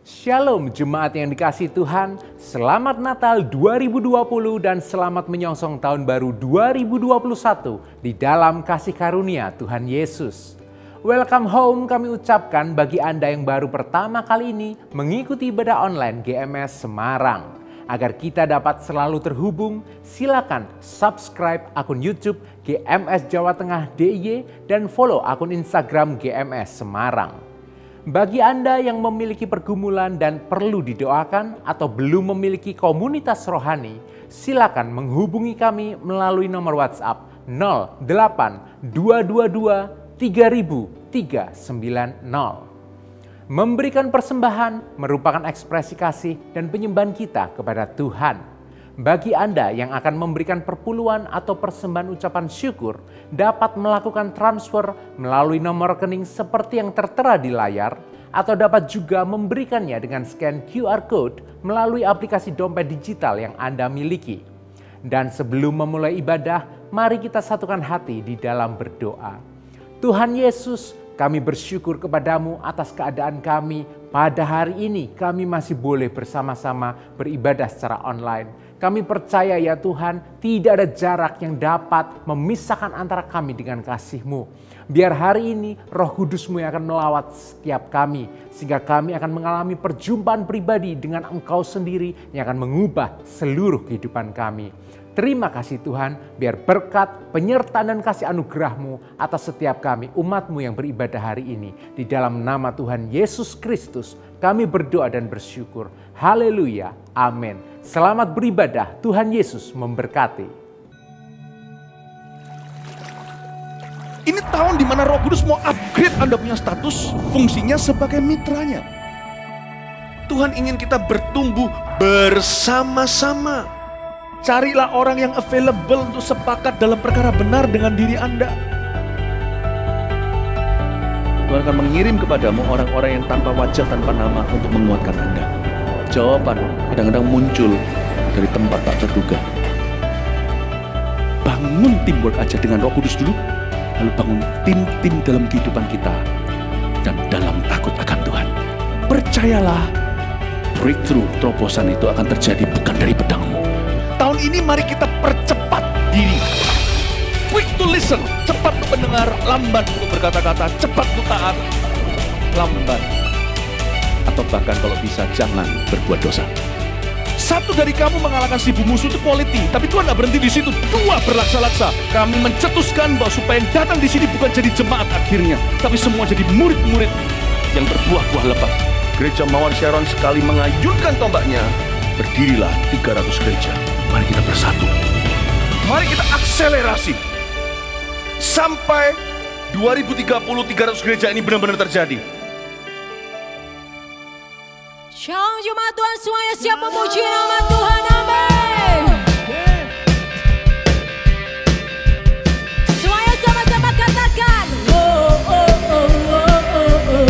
Shalom jemaat yang dikasihi Tuhan, selamat Natal 2020 dan selamat menyongsong tahun baru 2021 di dalam kasih karunia Tuhan Yesus. Welcome home kami ucapkan bagi Anda yang baru pertama kali ini mengikuti ibadah online GMS Semarang. Agar kita dapat selalu terhubung, silakan subscribe akun YouTube GMS Jawa Tengah DIY dan follow akun Instagram GMS Semarang. Bagi Anda yang memiliki pergumulan dan perlu didoakan atau belum memiliki komunitas rohani, silakan menghubungi kami melalui nomor WhatsApp 08222 300 390. Memberikan persembahan merupakan ekspresi kasih dan penyembahan kita kepada Tuhan. Bagi Anda yang akan memberikan perpuluhan atau persembahan ucapan syukur, dapat melakukan transfer melalui nomor rekening seperti yang tertera di layar, atau dapat juga memberikannya dengan scan QR Code melalui aplikasi dompet digital yang Anda miliki. Dan sebelum memulai ibadah, mari kita satukan hati di dalam berdoa. Tuhan Yesus, kami bersyukur kepadamu atas keadaan kami. Pada hari ini kami masih boleh bersama-sama beribadah secara online. Kami percaya ya Tuhan, tidak ada jarak yang dapat memisahkan antara kami dengan kasih-Mu. Biar hari ini Roh Kudus-Mu yang akan melawat setiap kami, sehingga kami akan mengalami perjumpaan pribadi dengan Engkau sendiri yang akan mengubah seluruh kehidupan kami. Terima kasih Tuhan, biar berkat, penyertaan dan kasih anugerah-Mu atas setiap kami, umat-Mu yang beribadah hari ini. Di dalam nama Tuhan Yesus Kristus, kami berdoa dan bersyukur. Haleluya, amin. Selamat beribadah, Tuhan Yesus memberkati. Ini tahun di mana Roh Kudus mau upgrade Anda punya status, fungsinya sebagai mitranya. Tuhan ingin kita bertumbuh bersama-sama. Carilah orang yang available untuk sepakat dalam perkara benar dengan diri Anda. Tuhan akan mengirim kepadamu orang-orang yang tanpa wajah, tanpa nama untuk menguatkan Anda. Jawaban kadang-kadang muncul dari tempat tak terduga. Bangun teamwork aja dengan Roh Kudus dulu, lalu bangun tim-tim dalam kehidupan kita dan dalam takut akan Tuhan. Percayalah, breakthrough, terobosan itu akan terjadi bukan dari pedangmu. Tahun ini mari kita percepat diri. Quick to listen, cepat untuk mendengar, lambat untuk berkata-kata, cepat untuk taat, lambat. Atau bahkan kalau bisa jangan berbuat dosa. Satu dari kamu mengalahkan 1000 musuh itu quality, tapi Tuhan tidak berhenti di situ. 2 berlaksa-laksa. Kami mencetuskan bahwa supaya yang datang di sini bukan jadi jemaat akhirnya, tapi semua jadi murid-murid yang berbuah-buah lebat. Gereja Mawar Sharon sekali mengayunkan tombaknya, berdirilah 300 gereja. Mari kita bersatu. Mari kita akselerasi sampai 2030 300 gereja ini benar-benar terjadi. Shalom jemaat Tuhan semuanya, siap memuji nama Tuhan, amin. Semuanya sama-sama katakan, oh, oh, oh, oh, oh, oh.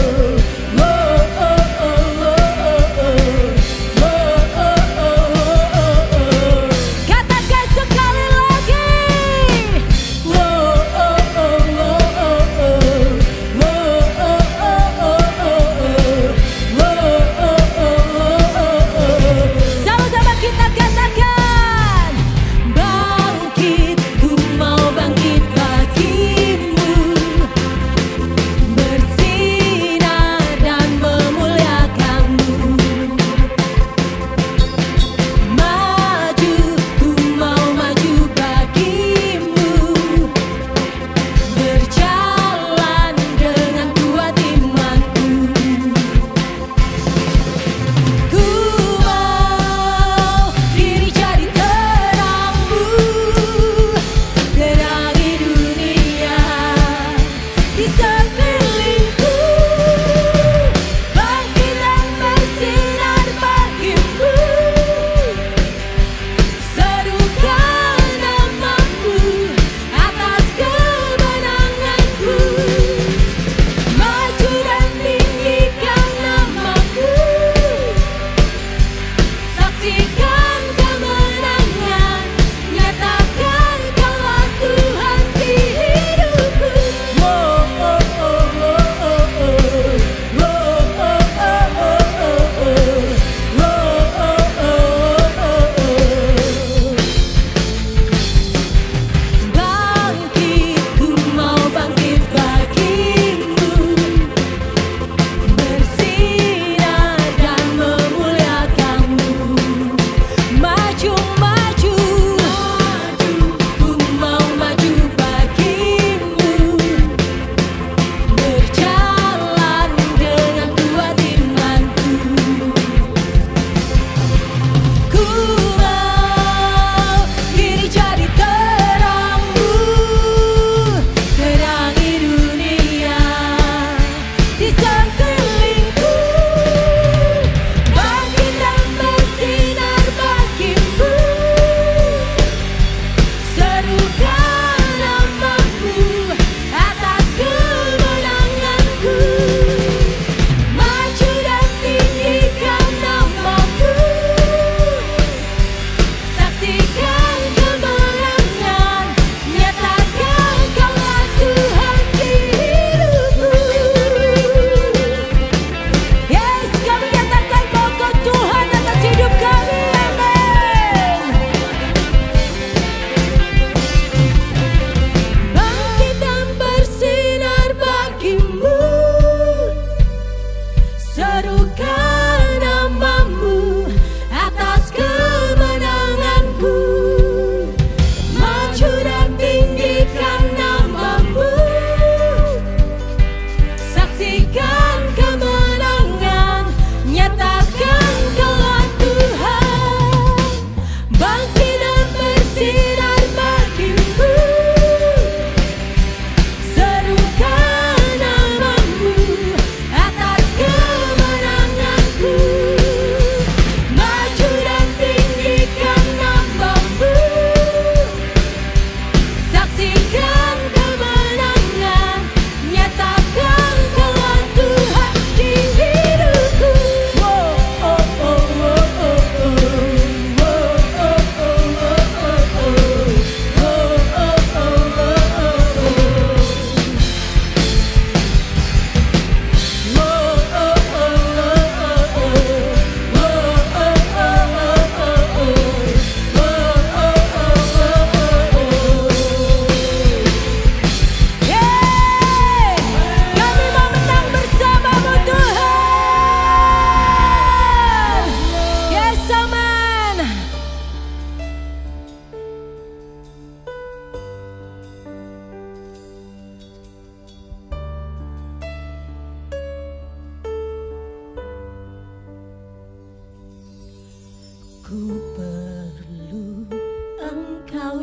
Ku perlu Engkau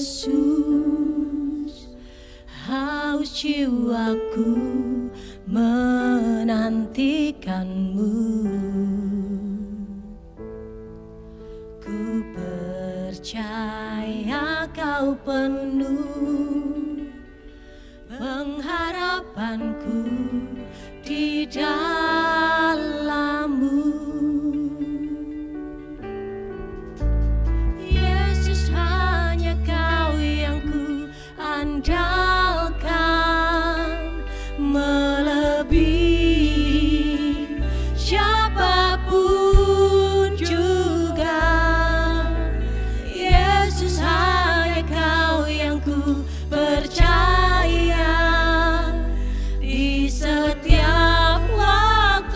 Yesus, haus jiwaku menantikanmu. Ku percaya Kau penuh pengharapanku di dalam-Mu. Yesus, hanya Kau yang ku andalkan, melebihi siapapun juga. Yesus, hanya Kau yang ku percaya di setiap waktu.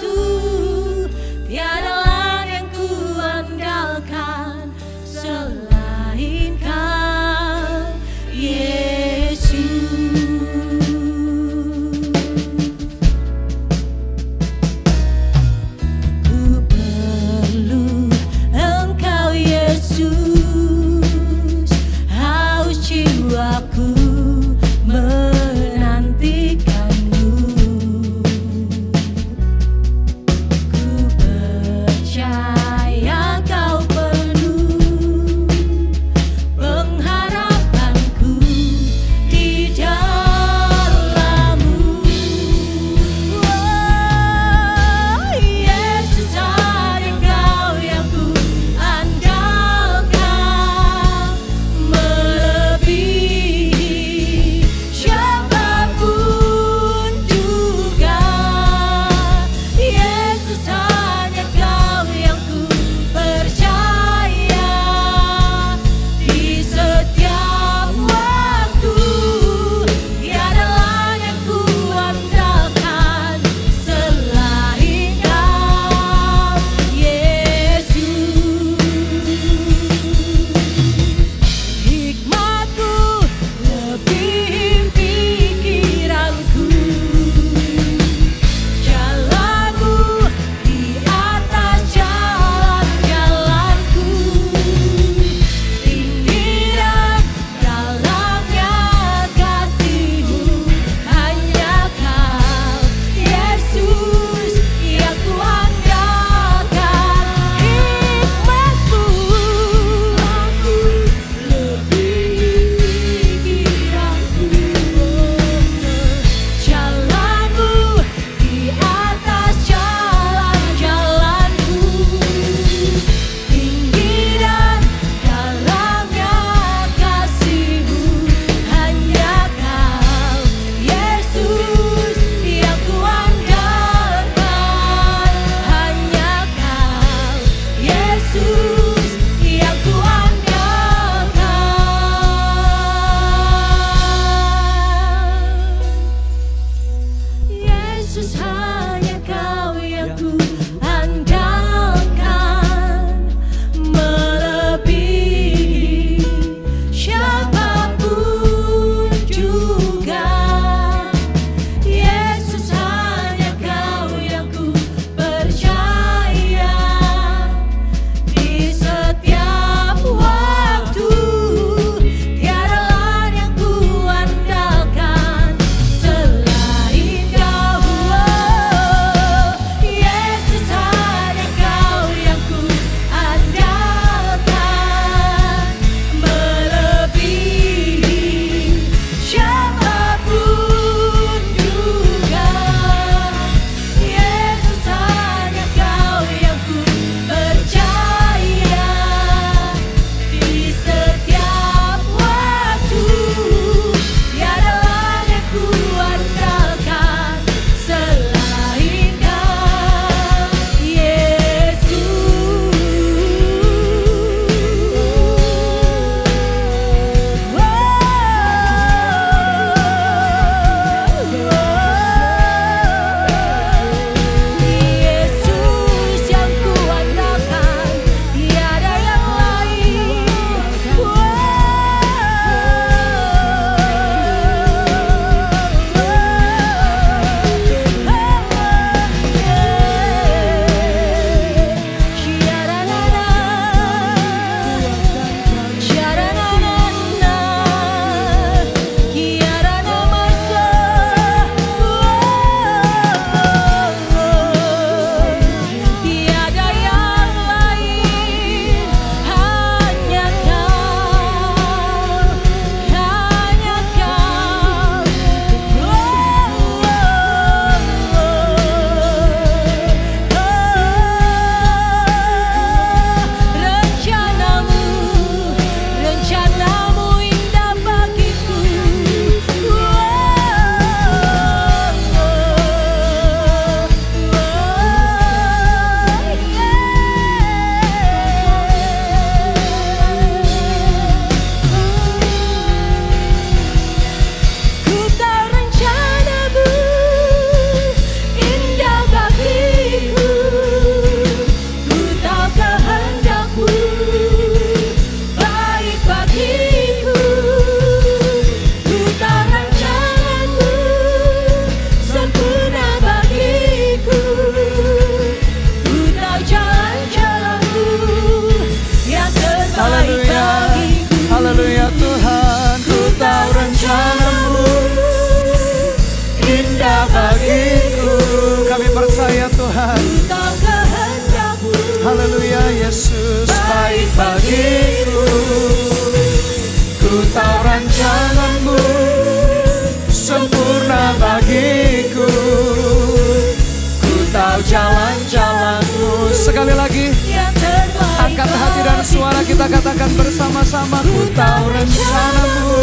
Haleluya, Yesus baik bagiku. Ku tahu rancangan-Mu sempurna bagiku. Ku tahu jalan-jalan-Mu. Sekali lagi, angkat hati dan suara kita katakan bersama-sama. Ku tahu rencana-Mu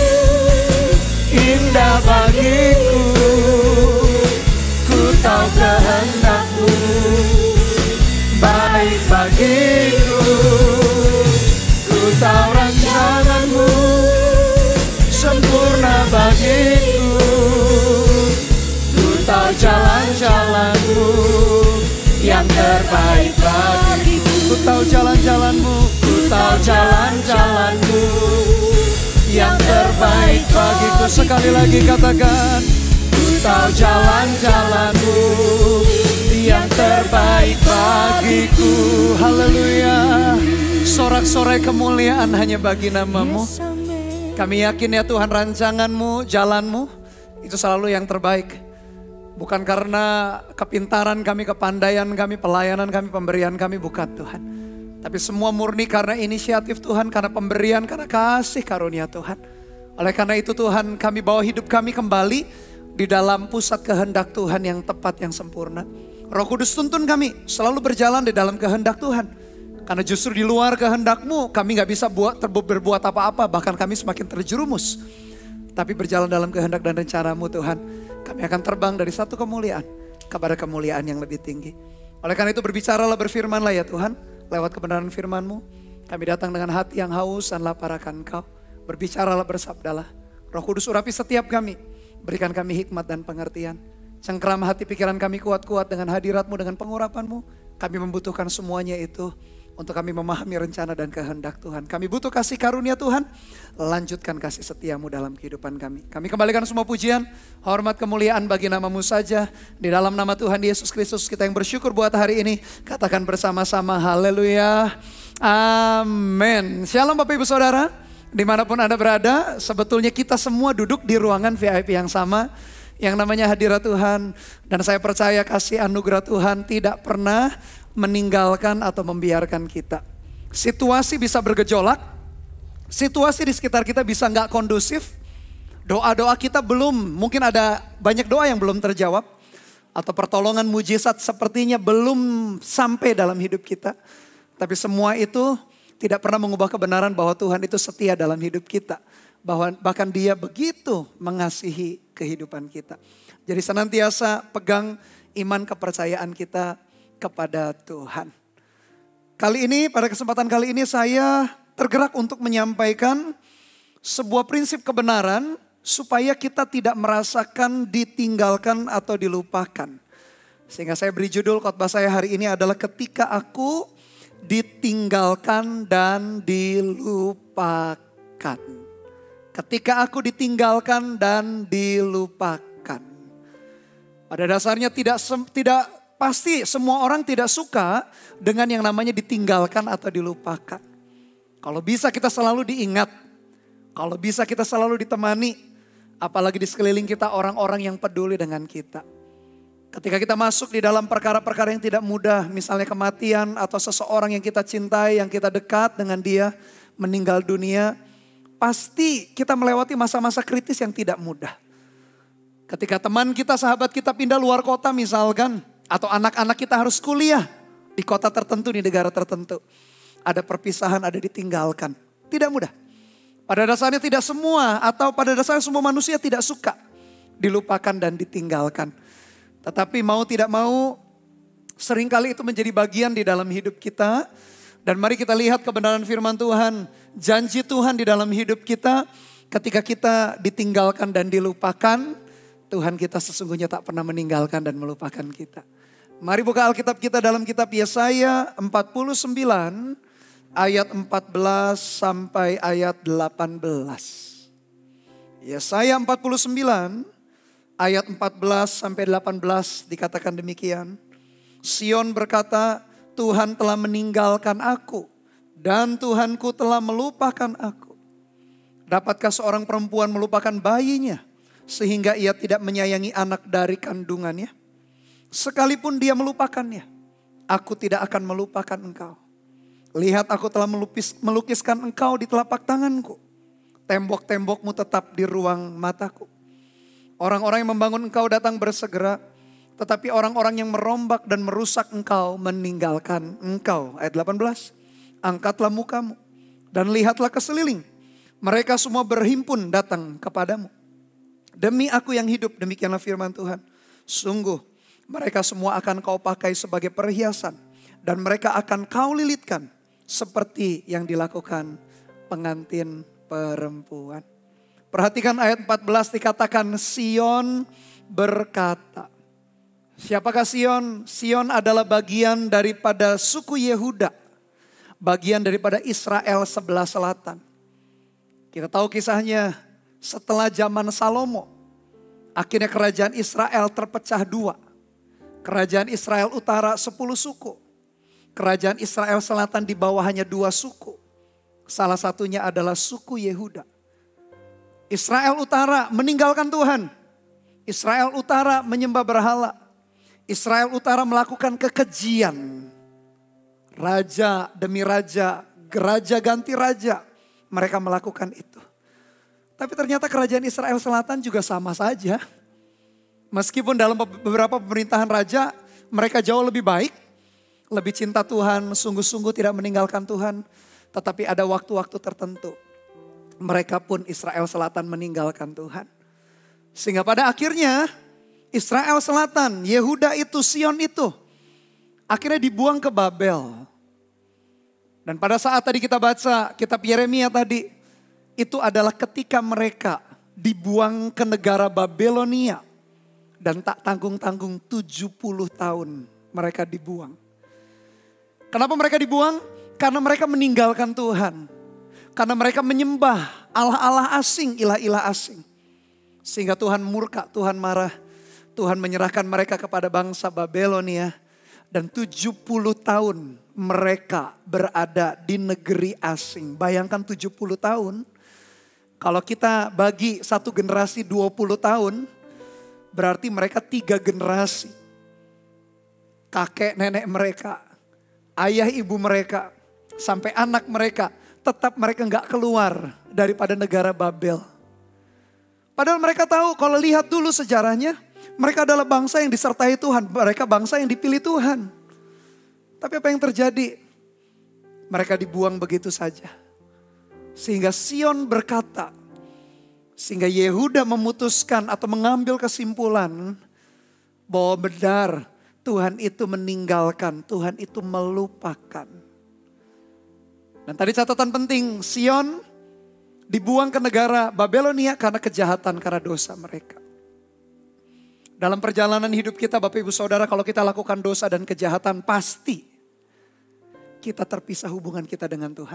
indah bagiku. Ku tahu kehendak-Mu baik bagiku. Ku tahu rancangan-Mu sempurna bagiku. Ku tahu jalan-jalan-Mu yang terbaik bagiku. Ku tahu jalan-jalan-Mu, ku tahu jalan-jalan-Mu yang terbaik bagiku. Sekali lagi katakan, ku tahu jalan-jalan-Mu yang terbaik bagiku. Haleluya. Sorak-sorai kemuliaan hanya bagi nama-Mu. Kami yakin ya Tuhan, rancangan-Mu, jalan-Mu itu selalu yang terbaik. Bukan karena kepintaran kami, kepandaian kami, pelayanan kami, pemberian kami, bukan Tuhan. Tapi semua murni karena inisiatif Tuhan, karena pemberian, karena kasih karunia Tuhan. Oleh karena itu Tuhan, kami bawa hidup kami kembali di dalam pusat kehendak Tuhan yang tepat, yang sempurna. Roh Kudus tuntun kami selalu berjalan di dalam kehendak Tuhan. Karena justru di luar kehendak-Mu kami gak bisa berbuat apa-apa, bahkan kami semakin terjerumus. Tapi berjalan dalam kehendak dan rencana-Mu Tuhan, kami akan terbang dari satu kemuliaan kepada kemuliaan yang lebih tinggi. Oleh karena itu berbicaralah, berfirmanlah ya Tuhan, lewat kebenaran firman-Mu. Kami datang dengan hati yang haus dan lapar akan Engkau. Berbicaralah, bersabdalah. Roh Kudus urapi setiap kami, berikan kami hikmat dan pengertian. Cengkeram hati pikiran kami kuat-kuat dengan hadirat-Mu, dengan pengurapan-Mu. Kami membutuhkan semuanya itu untuk kami memahami rencana dan kehendak Tuhan. Kami butuh kasih karunia Tuhan. Lanjutkan kasih setia-Mu dalam kehidupan kami. Kami kembalikan semua pujian, hormat, kemuliaan bagi nama-Mu saja. Di dalam nama Tuhan Yesus Kristus kita yang bersyukur buat hari ini. Katakan bersama-sama haleluya. Amin. Shalom Bapak Ibu Saudara. Dimanapun Anda berada, sebetulnya kita semua duduk di ruangan VIP yang sama. Yang namanya hadirat Tuhan. Dan saya percaya kasih anugerah Tuhan tidak pernah meninggalkan atau membiarkan kita. Situasi bisa bergejolak, situasi di sekitar kita bisa nggak kondusif, doa-doa kita mungkin ada banyak doa yang belum terjawab, atau pertolongan mujizat sepertinya belum sampai dalam hidup kita. Tapi semua itu tidak pernah mengubah kebenaran bahwa Tuhan itu setia dalam hidup kita. Bahkan Dia begitu mengasihi kehidupan kita. Jadi senantiasa pegang iman kepercayaan kita kepada Tuhan. Kali ini, pada kesempatan kali ini saya tergerak untuk menyampaikan sebuah prinsip kebenaran supaya kita tidak merasakan ditinggalkan atau dilupakan. Sehingga saya beri judul khotbah saya hari ini adalah ketika aku ditinggalkan dan dilupakan. Ketika aku ditinggalkan dan dilupakan. Pada dasarnya tidak pasti semua orang tidak suka dengan yang namanya ditinggalkan atau dilupakan. Kalau bisa kita selalu diingat, kalau bisa kita selalu ditemani, apalagi di sekeliling kita orang-orang yang peduli dengan kita. Ketika kita masuk di dalam perkara-perkara yang tidak mudah, misalnya kematian atau seseorang yang kita cintai, yang kita dekat dengan dia, meninggal dunia, pasti kita melewati masa-masa kritis yang tidak mudah. Ketika teman kita, sahabat kita pindah luar kota misalkan, atau anak-anak kita harus kuliah di kota tertentu, di negara tertentu. Ada perpisahan, ada ditinggalkan. Tidak mudah. Pada dasarnya tidak semua, atau pada dasarnya semua manusia tidak suka dilupakan dan ditinggalkan. Tetapi mau tidak mau, seringkali itu menjadi bagian di dalam hidup kita. Dan mari kita lihat kebenaran firman Tuhan. Janji Tuhan di dalam hidup kita, ketika kita ditinggalkan dan dilupakan, Tuhan kita sesungguhnya tak pernah meninggalkan dan melupakan kita. Mari buka Alkitab kita dalam kitab Yesaya 49 ayat 14 sampai ayat 18. Yesaya 49 ayat 14 sampai 18 dikatakan demikian. Sion berkata, Tuhan telah meninggalkan aku dan Tuhanku telah melupakan aku. Dapatkah seorang perempuan melupakan bayinya sehingga ia tidak menyayangi anak dari kandungannya? Sekalipun dia melupakannya, aku tidak akan melupakan engkau. Lihat aku telah melukiskan engkau di telapak tanganku. Tembok-tembokmu tetap di ruang mataku. Orang-orang yang membangun engkau datang bersegera. Tetapi orang-orang yang merombak dan merusak engkau meninggalkan engkau. Ayat 18. Angkatlah mukamu dan lihatlah ke seliling. Mereka semua berhimpun datang kepadamu. Demi aku yang hidup, demikianlah firman Tuhan. Sungguh mereka semua akan kau pakai sebagai perhiasan. Dan mereka akan kau lilitkan seperti yang dilakukan pengantin perempuan. Perhatikan ayat 14 dikatakan Sion berkata. Siapakah Sion? Sion adalah bagian daripada suku Yehuda. Bagian daripada Israel sebelah selatan. Kita tahu kisahnya setelah zaman Salomo. Akhirnya kerajaan Israel terpecah dua. Kerajaan Israel utara 10 suku. Kerajaan Israel selatan di bawah hanya 2 suku. Salah satunya adalah suku Yehuda. Israel utara meninggalkan Tuhan. Israel utara menyembah berhala. Israel utara melakukan kekejian. Raja demi raja, raja ganti raja. Mereka melakukan itu. Tapi ternyata kerajaan Israel selatan juga sama saja. Meskipun dalam beberapa pemerintahan raja, mereka jauh lebih baik. Lebih cinta Tuhan, sungguh-sungguh tidak meninggalkan Tuhan. Tetapi ada waktu-waktu tertentu. Mereka pun Israel selatan meninggalkan Tuhan. Sehingga pada akhirnya Israel selatan, Yehuda itu, Sion itu. Akhirnya dibuang ke Babel. Dan pada saat tadi kita baca kitab Yeremia tadi. Itu adalah ketika mereka dibuang ke negara Babelonia. Dan tak tanggung-tanggung 70 tahun mereka dibuang. Kenapa mereka dibuang? Karena mereka meninggalkan Tuhan. Karena mereka menyembah Allah-Allah asing, ilah-ilah asing. Sehingga Tuhan murka, Tuhan marah. Tuhan menyerahkan mereka kepada bangsa Babelonia. Dan 70 tahun mereka berada di negeri asing. Bayangkan 70 tahun. Kalau kita bagi satu generasi 20 tahun. Berarti mereka 3 generasi. Kakek nenek mereka. Ayah ibu mereka. Sampai anak mereka. Tetap mereka gak keluar daripada negara Babel. Padahal mereka tahu kalau lihat dulu sejarahnya. Mereka adalah bangsa yang disertai Tuhan. Mereka bangsa yang dipilih Tuhan. Tapi apa yang terjadi? Mereka dibuang begitu saja. Sehingga Sion berkata. Sehingga Yehuda memutuskan atau mengambil kesimpulan. Bahwa benar Tuhan itu meninggalkan. Tuhan itu melupakan. Dan tadi catatan penting. Sion dibuang ke negara Babelonia karena kejahatan, karena dosa mereka. Dalam perjalanan hidup kita Bapak Ibu Saudara, kalau kita lakukan dosa dan kejahatan pasti kita terpisah hubungan kita dengan Tuhan.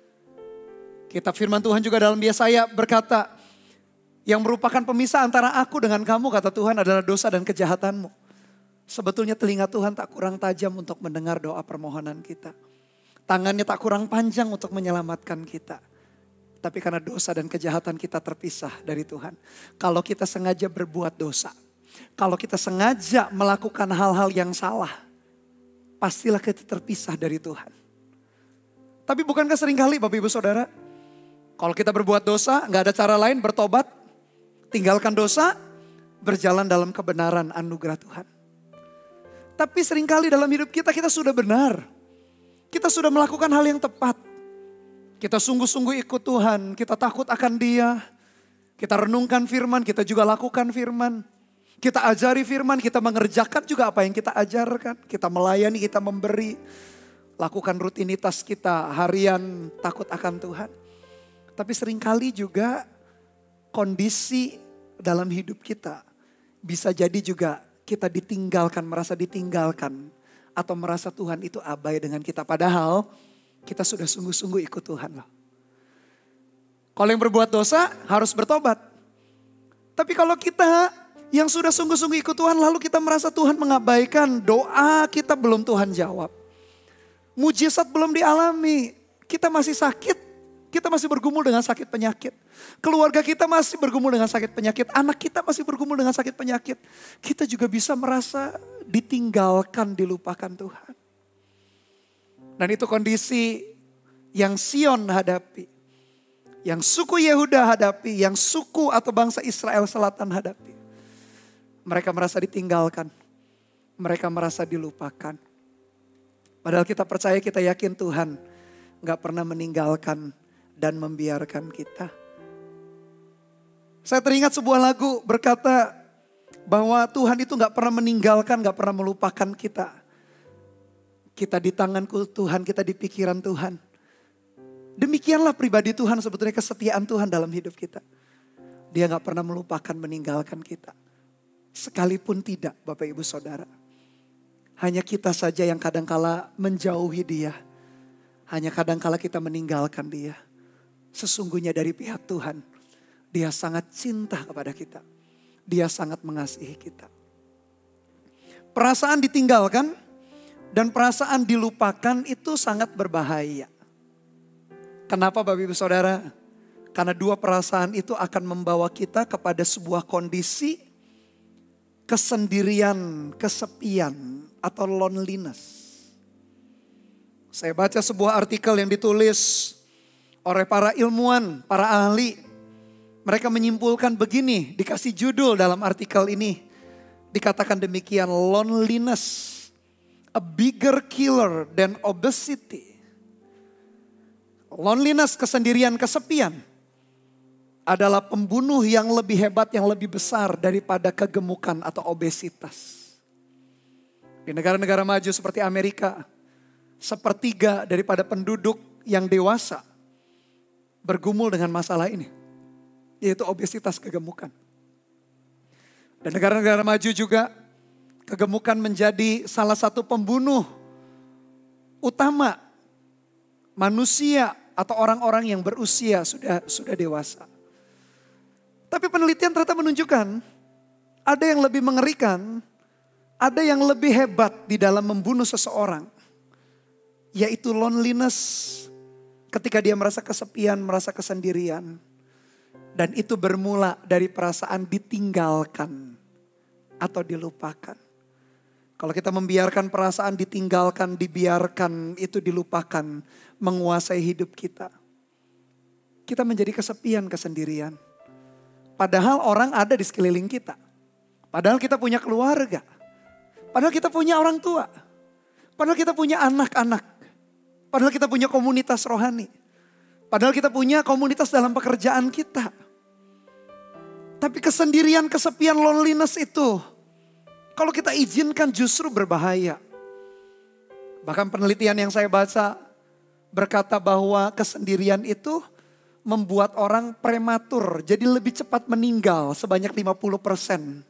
Kitab firman Tuhan juga dalam Yesaya berkata, yang merupakan pemisah antara aku dengan kamu kata Tuhan adalah dosa dan kejahatanmu. Sebetulnya telinga Tuhan tak kurang tajam untuk mendengar doa permohonan kita. Tangannya tak kurang panjang untuk menyelamatkan kita. Tapi karena dosa dan kejahatan kita terpisah dari Tuhan. Kalau kita sengaja berbuat dosa. Kalau kita sengaja melakukan hal-hal yang salah, pastilah kita terpisah dari Tuhan. Tapi bukankah seringkali Bapak Ibu Saudara, kalau kita berbuat dosa, gak ada cara lain bertobat, tinggalkan dosa, berjalan dalam kebenaran anugerah Tuhan. Tapi seringkali dalam hidup kita, kita sudah benar. Kita sudah melakukan hal yang tepat. Kita sungguh-sungguh ikut Tuhan, kita takut akan Dia. Kita renungkan firman, kita juga lakukan firman. Kita ajari firman, kita mengerjakan juga apa yang kita ajarkan. Kita melayani, kita memberi. Lakukan rutinitas kita harian takut akan Tuhan. Tapi seringkali juga kondisi dalam hidup kita. Bisa jadi juga kita ditinggalkan, merasa ditinggalkan. Atau merasa Tuhan itu abai dengan kita. Padahal kita sudah sungguh-sungguh ikut Tuhan loh. Kalau yang berbuat dosa harus bertobat. Tapi kalau kita yang sudah sungguh-sungguh ikut Tuhan, lalu kita merasa Tuhan mengabaikan, doa kita belum Tuhan jawab. Mujizat belum dialami, kita masih sakit, kita masih bergumul dengan sakit penyakit. Keluarga kita masih bergumul dengan sakit penyakit, anak kita masih bergumul dengan sakit penyakit. Kita juga bisa merasa ditinggalkan, dilupakan Tuhan. Dan itu kondisi yang Sion hadapi. Yang suku Yehuda hadapi. Yang suku atau bangsa Israel Selatan hadapi. Mereka merasa ditinggalkan. Mereka merasa dilupakan. Padahal kita percaya, kita yakin Tuhan gak pernah meninggalkan dan membiarkan kita. Saya teringat sebuah lagu berkata bahwa Tuhan itu gak pernah meninggalkan, gak pernah melupakan kita. Kita di tanganku Tuhan, kita di pikiran Tuhan. Demikianlah pribadi Tuhan, sebetulnya kesetiaan Tuhan dalam hidup kita. Dia gak pernah melupakan, meninggalkan kita. Sekalipun tidak, Bapak Ibu Saudara. Hanya kita saja yang kadangkala menjauhi Dia. Hanya kadangkala kita meninggalkan Dia. Sesungguhnya dari pihak Tuhan, Dia sangat cinta kepada kita. Dia sangat mengasihi kita. Perasaan ditinggalkan dan perasaan dilupakan itu sangat berbahaya. Kenapa Bapak Ibu Saudara? Karena dua perasaan itu akan membawa kita kepada sebuah kondisi kesendirian, kesepian atau loneliness. Saya baca sebuah artikel yang ditulis oleh para ilmuwan, para ahli. Mereka menyimpulkan begini, dikasih judul dalam artikel ini. Dikatakan demikian, loneliness, a bigger killer than obesity. Loneliness, kesendirian, kesepian adalah pembunuh yang lebih hebat, yang lebih besar daripada kegemukan atau obesitas. Di negara-negara maju seperti Amerika, 1/3 daripada penduduk yang dewasa bergumul dengan masalah ini, yaitu obesitas, kegemukan. Dan negara-negara maju juga kegemukan menjadi salah satu pembunuh utama manusia atau orang-orang yang berusia sudah dewasa. Tapi penelitian ternyata menunjukkan ada yang lebih mengerikan, ada yang lebih hebat di dalam membunuh seseorang, yaitu loneliness. Ketika dia merasa kesepian, merasa kesendirian. Dan itu bermula dari perasaan ditinggalkan atau dilupakan. Kalau kita membiarkan perasaan ditinggalkan, dibiarkan itu dilupakan, menguasai hidup kita. Kita menjadi kesepian, kesendirian. Padahal orang ada di sekeliling kita. Padahal kita punya keluarga. Padahal kita punya orang tua. Padahal kita punya anak-anak. Padahal kita punya komunitas rohani. Padahal kita punya komunitas dalam pekerjaan kita. Tapi kesendirian, kesepian, loneliness itu, kalau kita izinkan justru berbahaya. Bahkan penelitian yang saya baca berkata bahwa kesendirian itu membuat orang prematur. Jadi lebih cepat meninggal sebanyak 50%.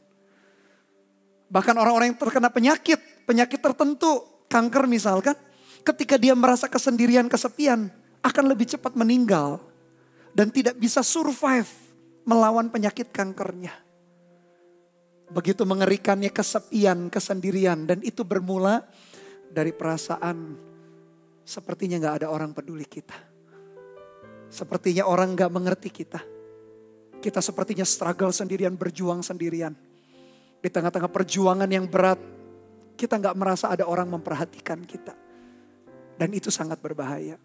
Bahkan orang-orang yang terkena penyakit tertentu, kanker misalkan. Ketika dia merasa kesendirian, kesepian, akan lebih cepat meninggal. Dan tidak bisa survive melawan penyakit kankernya. Begitu mengerikannya kesepian, kesendirian. Dan itu bermula dari perasaan sepertinya gak ada orang peduli kita. Sepertinya orang gak mengerti kita. Kita sepertinya struggle sendirian, berjuang sendirian. Di tengah-tengah perjuangan yang berat, kita gak merasa ada orang memperhatikan kita. Dan itu sangat berbahaya.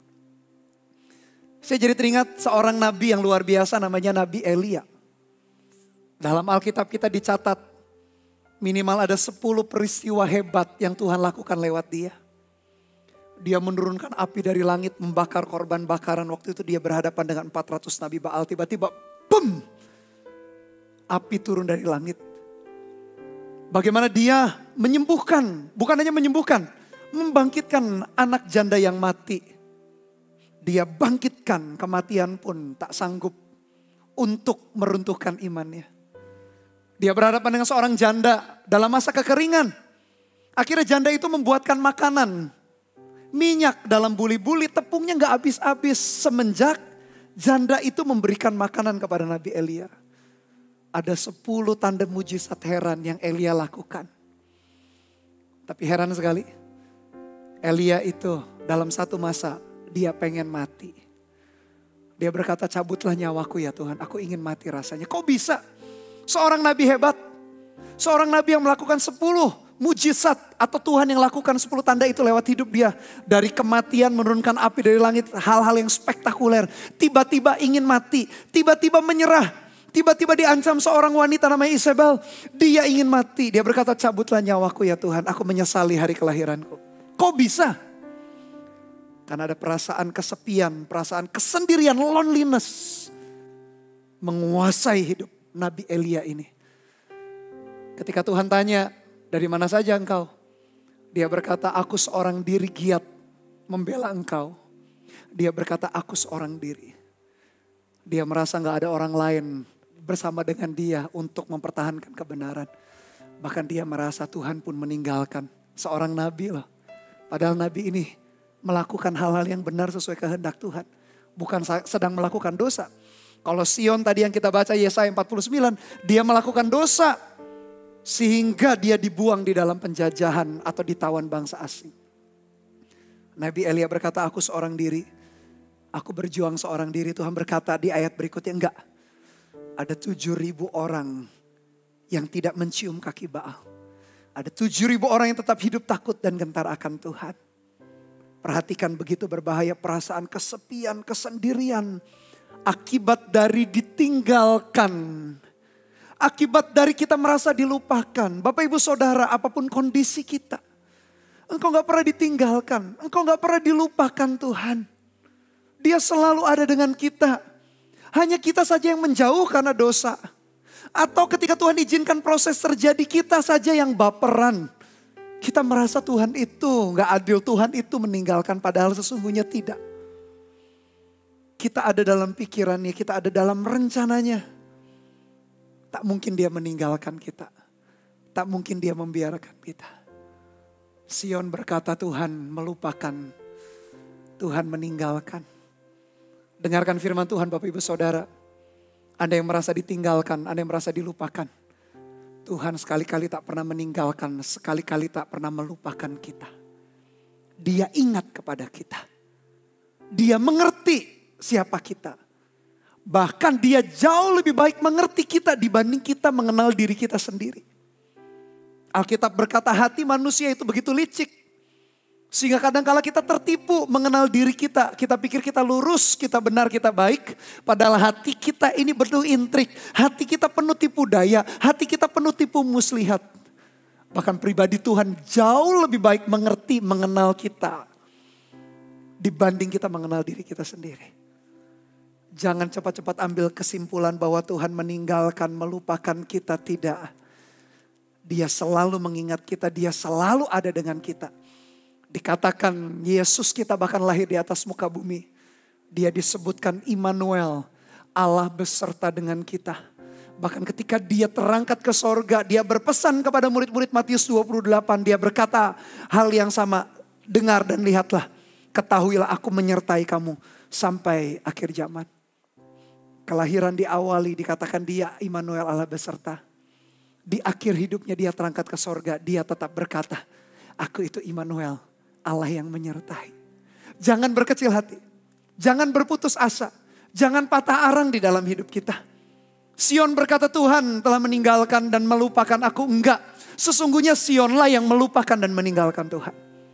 Saya jadi teringat seorang nabi yang luar biasa, namanya Nabi Elia. Dalam Alkitab kita dicatat minimal ada 10 peristiwa hebat yang Tuhan lakukan lewat dia. Dia menurunkan api dari langit, membakar korban bakaran. Waktu itu dia berhadapan dengan 400 nabi Baal. Tiba-tiba boom, api turun dari langit. Bagaimana dia menyembuhkan, bukan hanya menyembuhkan, membangkitkan anak janda yang mati. Dia bangkitkan, kematian pun tak sanggup untuk meruntuhkan imannya. Dia berhadapan dengan seorang janda dalam masa kekeringan. Akhirnya janda itu membuatkan makanan. Minyak dalam buli-buli, tepungnya gak habis-habis. Semenjak janda itu memberikan makanan kepada Nabi Elia. Ada 10 tanda mujizat heran yang Elia lakukan. Tapi heran sekali, Elia itu dalam satu masa dia pengen mati. Dia berkata, cabutlah nyawaku ya Tuhan, aku ingin mati rasanya. Kok bisa? Seorang nabi hebat, seorang nabi yang melakukan 10 mujizat atau Tuhan yang lakukan 10 tanda itu lewat hidup dia. Dari kematian menurunkan api dari langit, hal-hal yang spektakuler. Tiba-tiba ingin mati, tiba-tiba menyerah. Tiba-tiba diancam seorang wanita namanya Isabel. Dia ingin mati, dia berkata, cabutlah nyawaku ya Tuhan, aku menyesali hari kelahiranku. Kok bisa? Karena ada perasaan kesepian, perasaan kesendirian, loneliness. Menguasai hidup Nabi Elia ini. Ketika Tuhan tanya, dari mana saja engkau? Dia berkata, aku seorang diri giat membela engkau. Dia berkata, aku seorang diri. Dia merasa gak ada orang lain bersama dengan dia untuk mempertahankan kebenaran. Bahkan dia merasa Tuhan pun meninggalkan seorang nabi loh. Padahal nabi ini melakukan hal-hal yang benar sesuai kehendak Tuhan. Bukan sedang melakukan dosa. Kalau Sion tadi yang kita baca Yesaya 49, dia melakukan dosa. Sehingga dia dibuang di dalam penjajahan atau ditawan bangsa asing. Nabi Elia berkata, aku seorang diri. Aku berjuang seorang diri. Tuhan berkata di ayat berikutnya, enggak. Ada 7.000 orang yang tidak mencium kaki Baal. Ada 7.000 orang yang tetap hidup takut dan gentar akan Tuhan. Perhatikan begitu berbahaya perasaan kesepian, kesendirian. Akibat dari ditinggalkan. Akibat dari kita merasa dilupakan. Bapak ibu saudara, apapun kondisi kita. Engkau gak pernah ditinggalkan. Engkau gak pernah dilupakan Tuhan. Dia selalu ada dengan kita. Hanya kita saja yang menjauh karena dosa. Atau ketika Tuhan izinkan proses terjadi, kita saja yang baperan. Kita merasa Tuhan itu gak adil. Tuhan itu meninggalkan, padahal sesungguhnya tidak. Kita ada dalam pikirannya, kita ada dalam rencananya. Tak mungkin dia meninggalkan kita. Tak mungkin dia membiarkan kita. Sion berkata Tuhan melupakan. Tuhan meninggalkan. Dengarkan firman Tuhan Bapak Ibu Saudara. Anda yang merasa ditinggalkan, Anda yang merasa dilupakan. Tuhan sekali-kali tak pernah meninggalkan, sekali-kali tak pernah melupakan kita. Dia ingat kepada kita. Dia mengerti siapa kita. Bahkan dia jauh lebih baik mengerti kita dibanding kita mengenal diri kita sendiri. Alkitab berkata hati manusia itu begitu licik. Sehingga kadang-kala kita tertipu mengenal diri kita. Kita pikir kita lurus, kita benar, kita baik. Padahal hati kita ini penuh intrik. Hati kita penuh tipu daya. Hati kita penuh tipu muslihat. Bahkan pribadi Tuhan jauh lebih baik mengerti, mengenal kita. Dibanding kita mengenal diri kita sendiri. Jangan cepat-cepat ambil kesimpulan bahwa Tuhan meninggalkan, melupakan kita. Tidak. Dia selalu mengingat kita, dia selalu ada dengan kita. Dikatakan Yesus kita bahkan lahir di atas muka bumi. Dia disebutkan Immanuel, Allah beserta dengan kita. Bahkan ketika dia terangkat ke sorga, dia berpesan kepada murid-murid Matius 28. Dia berkata hal yang sama, dengar dan lihatlah. Ketahuilah aku menyertai kamu sampai akhir zaman. Kelahiran diawali dikatakan dia Immanuel Allah beserta. Di akhir hidupnya dia terangkat ke sorga. Dia tetap berkata, aku itu Immanuel, Allah yang menyertai. Jangan berkecil hati. Jangan berputus asa. Jangan patah arang di dalam hidup kita. Sion berkata Tuhan telah meninggalkan dan melupakan aku. Enggak. Sesungguhnya Sionlah yang melupakan dan meninggalkan Tuhan.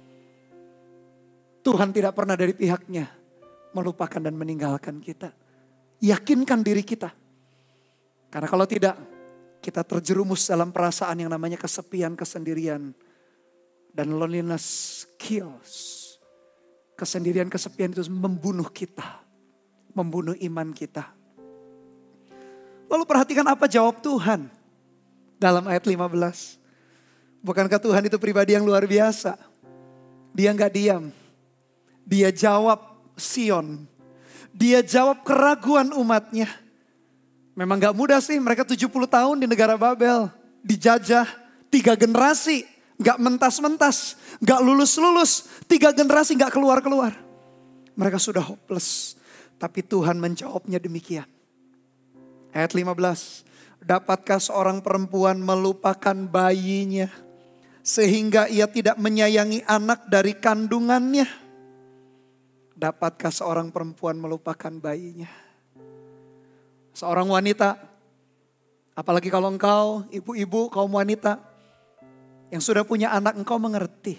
Tuhan tidak pernah dari pihaknya melupakan dan meninggalkan kita. Yakinkan diri kita. Karena kalau tidak, kita terjerumus dalam perasaan yang namanya kesepian, kesendirian. Dan loneliness kills. Kesendirian, kesepian itu membunuh kita. Membunuh iman kita. Lalu perhatikan apa jawab Tuhan. Dalam ayat 15. Bukankah Tuhan itu pribadi yang luar biasa? Dia gak diam. Dia jawab Sion. Dia jawab keraguan umatnya. Memang gak mudah sih, mereka 70 tahun di negara Babel. Dijajah 3 generasi. Gak mentas-mentas, gak lulus-lulus. 3 generasi gak keluar-keluar. Mereka sudah hopeless. Tapi Tuhan menjawabnya demikian. Ayat 15. Dapatkah seorang perempuan melupakan bayinya sehingga ia tidak menyayangi anak dari kandungannya? Dapatkah seorang perempuan melupakan bayinya? Seorang wanita, apalagi kalau engkau, ibu-ibu, kaum wanita, Yang sudah punya anak, engkau mengerti.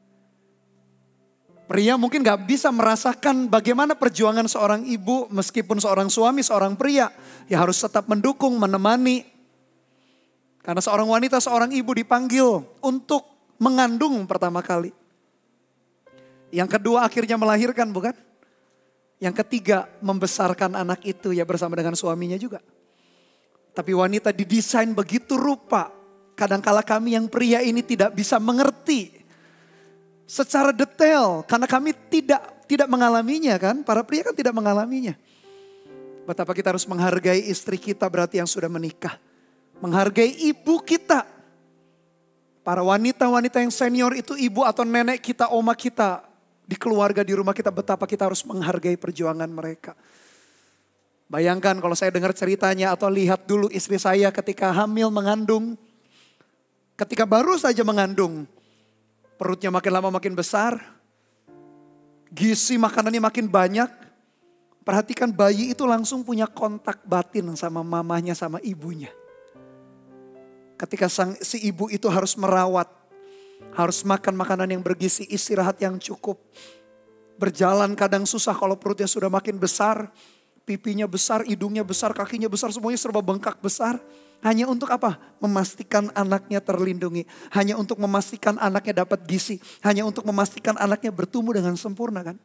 Pria mungkin gak bisa merasakan bagaimana perjuangan seorang ibu meskipun seorang suami, seorang pria. Ya harus tetap mendukung, menemani. Karena seorang wanita, seorang ibu dipanggil untuk mengandung pertama kali. Yang kedua akhirnya melahirkan, bukan? Yang ketiga membesarkan anak itu ya bersama dengan suaminya juga. Tapi wanita didesain begitu rupa. Kadangkala kami yang pria ini tidak bisa mengerti secara detail karena kami tidak mengalaminya kan. Para pria kan tidak mengalaminya. Betapa kita harus menghargai istri kita berarti yang sudah menikah. Menghargai ibu kita. Para wanita-wanita yang senior itu ibu atau nenek kita, oma kita. Di keluarga, di rumah kita, betapa kita harus menghargai perjuangan mereka. Bayangkan kalau saya dengar ceritanya atau lihat dulu istri saya ketika hamil mengandung. Ketika baru saja mengandung. Perutnya makin lama makin besar. Gizi makanannya makin banyak. Perhatikan bayi itu langsung punya kontak batin sama mamahnya, sama ibunya. Ketika si ibu itu harus merawat. Harus makan makanan yang bergizi, istirahat yang cukup. Berjalan kadang susah kalau perutnya sudah makin besar. Pipinya besar, hidungnya besar, kakinya besar, semuanya serba bengkak besar. Hanya untuk apa? Memastikan anaknya terlindungi. Hanya untuk memastikan anaknya dapat gizi. Hanya untuk memastikan anaknya bertumbuh dengan sempurna kan.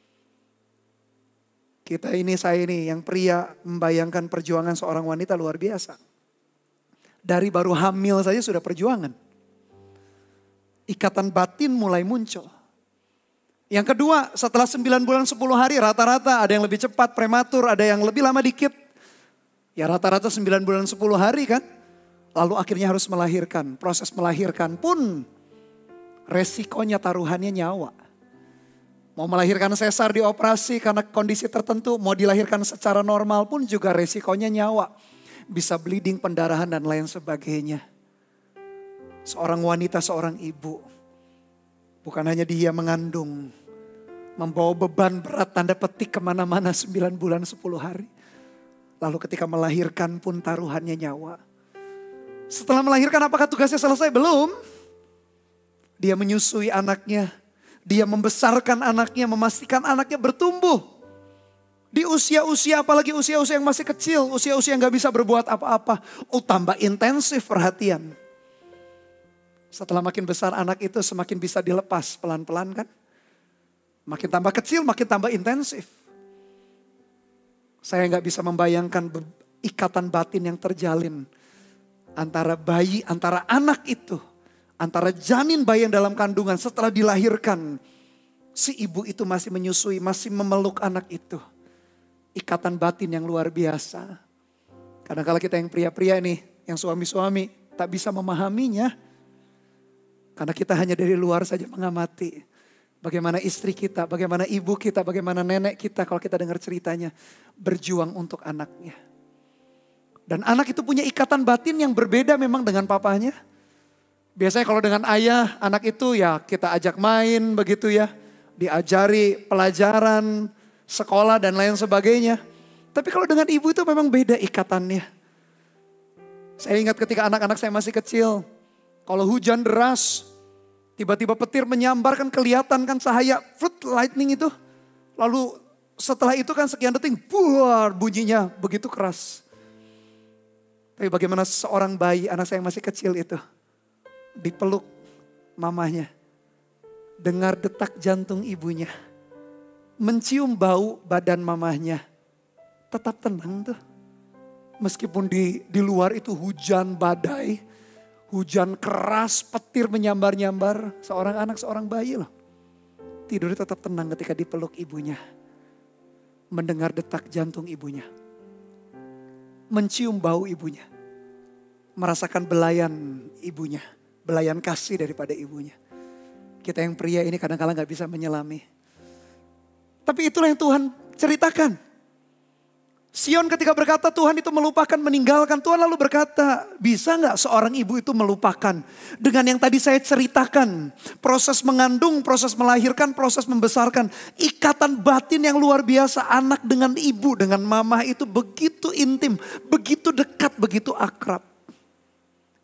Kita ini, saya ini yang pria membayangkan perjuangan seorang wanita luar biasa. Dari baru hamil saja sudah perjuangan. Ikatan batin mulai muncul. Yang kedua, setelah 9 bulan 10 hari rata-rata ada yang lebih cepat prematur, ada yang lebih lama dikit. Ya rata-rata 9 bulan 10 hari kan. Lalu akhirnya harus melahirkan. Proses melahirkan pun resikonya taruhannya nyawa. Mau melahirkan sesar dioperasi karena kondisi tertentu, mau dilahirkan secara normal pun juga resikonya nyawa. Bisa bleeding, pendarahan dan lain sebagainya. Seorang wanita, seorang ibu. Bukan hanya dia mengandung. Membawa beban berat tanda petik kemana-mana 9 bulan 10 hari. Lalu ketika melahirkan pun taruhannya nyawa. Setelah melahirkan apakah tugasnya selesai? Belum. Dia menyusui anaknya. Dia membesarkan anaknya, memastikan anaknya bertumbuh. Di usia-usia, apalagi usia-usia yang masih kecil. Usia-usia yang gak bisa berbuat apa-apa. Oh tambah intensif perhatian. Setelah makin besar anak itu semakin bisa dilepas pelan-pelan kan. Makin tambah kecil makin tambah intensif. Saya gak bisa membayangkan ikatan batin yang terjalin. Antara bayi, antara anak itu. Antara janin bayi yang dalam kandungan setelah dilahirkan. Si ibu itu masih menyusui, masih memeluk anak itu. Ikatan batin yang luar biasa. Kadang-kala kita yang pria-pria nih, yang suami-suami tak bisa memahaminya. Karena kita hanya dari luar saja mengamati. Bagaimana istri kita, bagaimana ibu kita, bagaimana nenek kita kalau kita dengar ceritanya. Berjuang untuk anaknya. Dan anak itu punya ikatan batin yang berbeda memang dengan papanya. Biasanya kalau dengan ayah, anak itu ya kita ajak main begitu ya. Diajari pelajaran, sekolah dan lain sebagainya. Tapi kalau dengan ibu itu memang beda ikatannya. Saya ingat ketika anak-anak saya masih kecil. Kalau hujan deras, tiba-tiba petir menyambar kan kelihatan kan cahaya lightning itu. Lalu setelah itu kan sekian detik, buar bunyinya begitu keras. Tapi bagaimana seorang bayi, anak saya yang masih kecil itu, dipeluk mamanya, dengar detak jantung ibunya, mencium bau badan mamahnya, tetap tenang tuh. Meskipun di luar itu hujan badai, hujan keras, petir menyambar-nyambar. Seorang anak, seorang bayi loh. Tidurnya tetap tenang ketika dipeluk ibunya. Mendengar detak jantung ibunya. Mencium bau ibunya. Merasakan belayan ibunya. Belayan kasih daripada ibunya. Kita yang pria ini kadang-kadang gak bisa menyelami. Tapi itulah yang Tuhan ceritakan. Sion ketika berkata Tuhan itu melupakan, meninggalkan. Tuhan lalu berkata, bisa gak seorang ibu itu melupakan? Dengan yang tadi saya ceritakan. Proses mengandung, proses melahirkan, proses membesarkan. Ikatan batin yang luar biasa. Anak dengan ibu, dengan mama itu begitu intim. Begitu dekat, begitu akrab.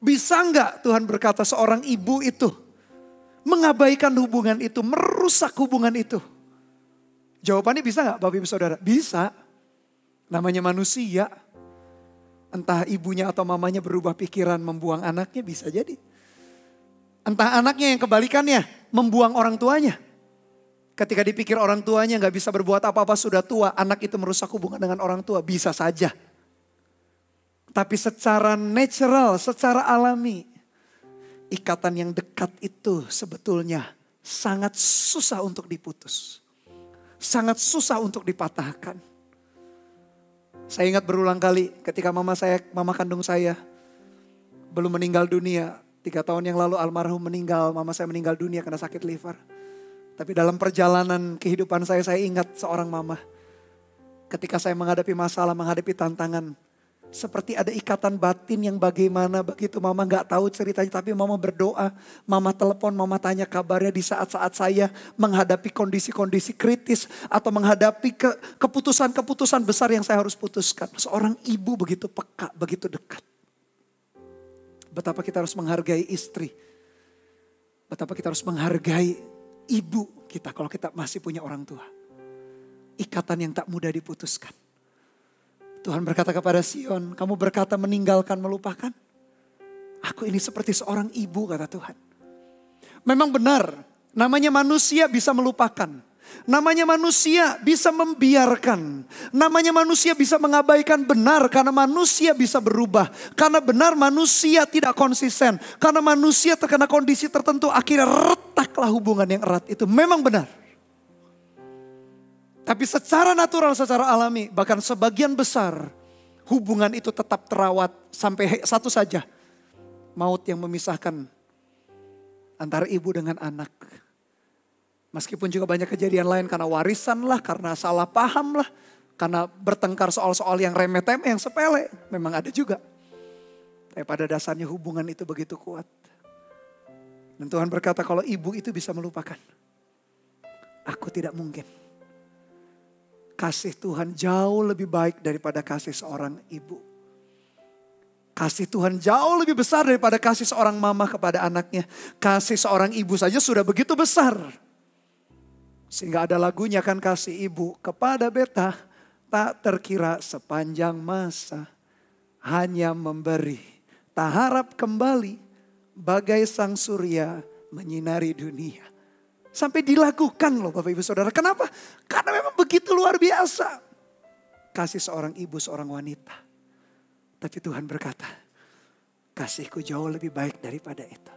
Bisa nggak Tuhan berkata seorang ibu itu mengabaikan hubungan itu, merusak hubungan itu? Jawabannya bisa nggak Bapak Ibu Saudara? Bisa. Namanya manusia. Entah ibunya atau mamanya berubah pikiran membuang anaknya, bisa jadi. Entah anaknya yang kebalikannya, membuang orang tuanya. Ketika dipikir orang tuanya gak bisa berbuat apa-apa, sudah tua, anak itu merusak hubungan dengan orang tua, bisa saja. Tapi secara natural, secara alami, ikatan yang dekat itu sebetulnya sangat susah untuk diputus. Sangat susah untuk dipatahkan. Saya ingat berulang kali ketika mama kandung saya belum meninggal dunia. 3 tahun yang lalu almarhum meninggal, mama saya meninggal dunia karena sakit liver. Tapi dalam perjalanan kehidupan saya ingat seorang mama. Ketika saya menghadapi masalah, menghadapi tantangan. Seperti ada ikatan batin yang bagaimana begitu mama gak tahu ceritanya. Tapi mama berdoa, mama telepon, mama tanya kabarnya di saat-saat saya menghadapi kondisi-kondisi kritis. Atau menghadapi keputusan-keputusan besar yang saya harus putuskan. Seorang ibu begitu peka, begitu dekat. Betapa kita harus menghargai istri. Betapa kita harus menghargai ibu kita kalau kita masih punya orang tua. Ikatan yang tak mudah diputuskan. Tuhan berkata kepada Sion, kamu berkata meninggalkan, melupakan. Aku ini seperti seorang ibu, kata Tuhan. Memang benar, namanya manusia bisa melupakan. Namanya manusia bisa membiarkan. Namanya manusia bisa mengabaikan benar karena manusia bisa berubah. Karena benar manusia tidak konsisten. Karena manusia terkena kondisi tertentu akhirnya retaklah hubungan yang erat itu. Memang benar. Tapi secara natural, secara alami, bahkan sebagian besar hubungan itu tetap terawat sampai satu saja. Maut yang memisahkan antara ibu dengan anak. Meskipun juga banyak kejadian lain karena warisan lah, karena salah paham lah. Karena bertengkar soal-soal yang remeh-temeh, yang sepele. Memang ada juga. Tapi pada dasarnya hubungan itu begitu kuat. Dan Tuhan berkata kalau ibu itu bisa melupakan. Aku tidak mungkin. Kasih Tuhan jauh lebih baik daripada kasih seorang ibu. Kasih Tuhan jauh lebih besar daripada kasih seorang mama kepada anaknya. Kasih seorang ibu saja sudah begitu besar. Sehingga ada lagunya kan, kasih ibu kepada beta tak terkira sepanjang masa. Hanya memberi, tak harap kembali bagai sang surya menyinari dunia. Sampai dilakukan loh Bapak Ibu Saudara. Kenapa? Karena memang begitu luar biasa. Kasih seorang ibu, seorang wanita. Tapi Tuhan berkata, kasihku jauh lebih baik daripada itu.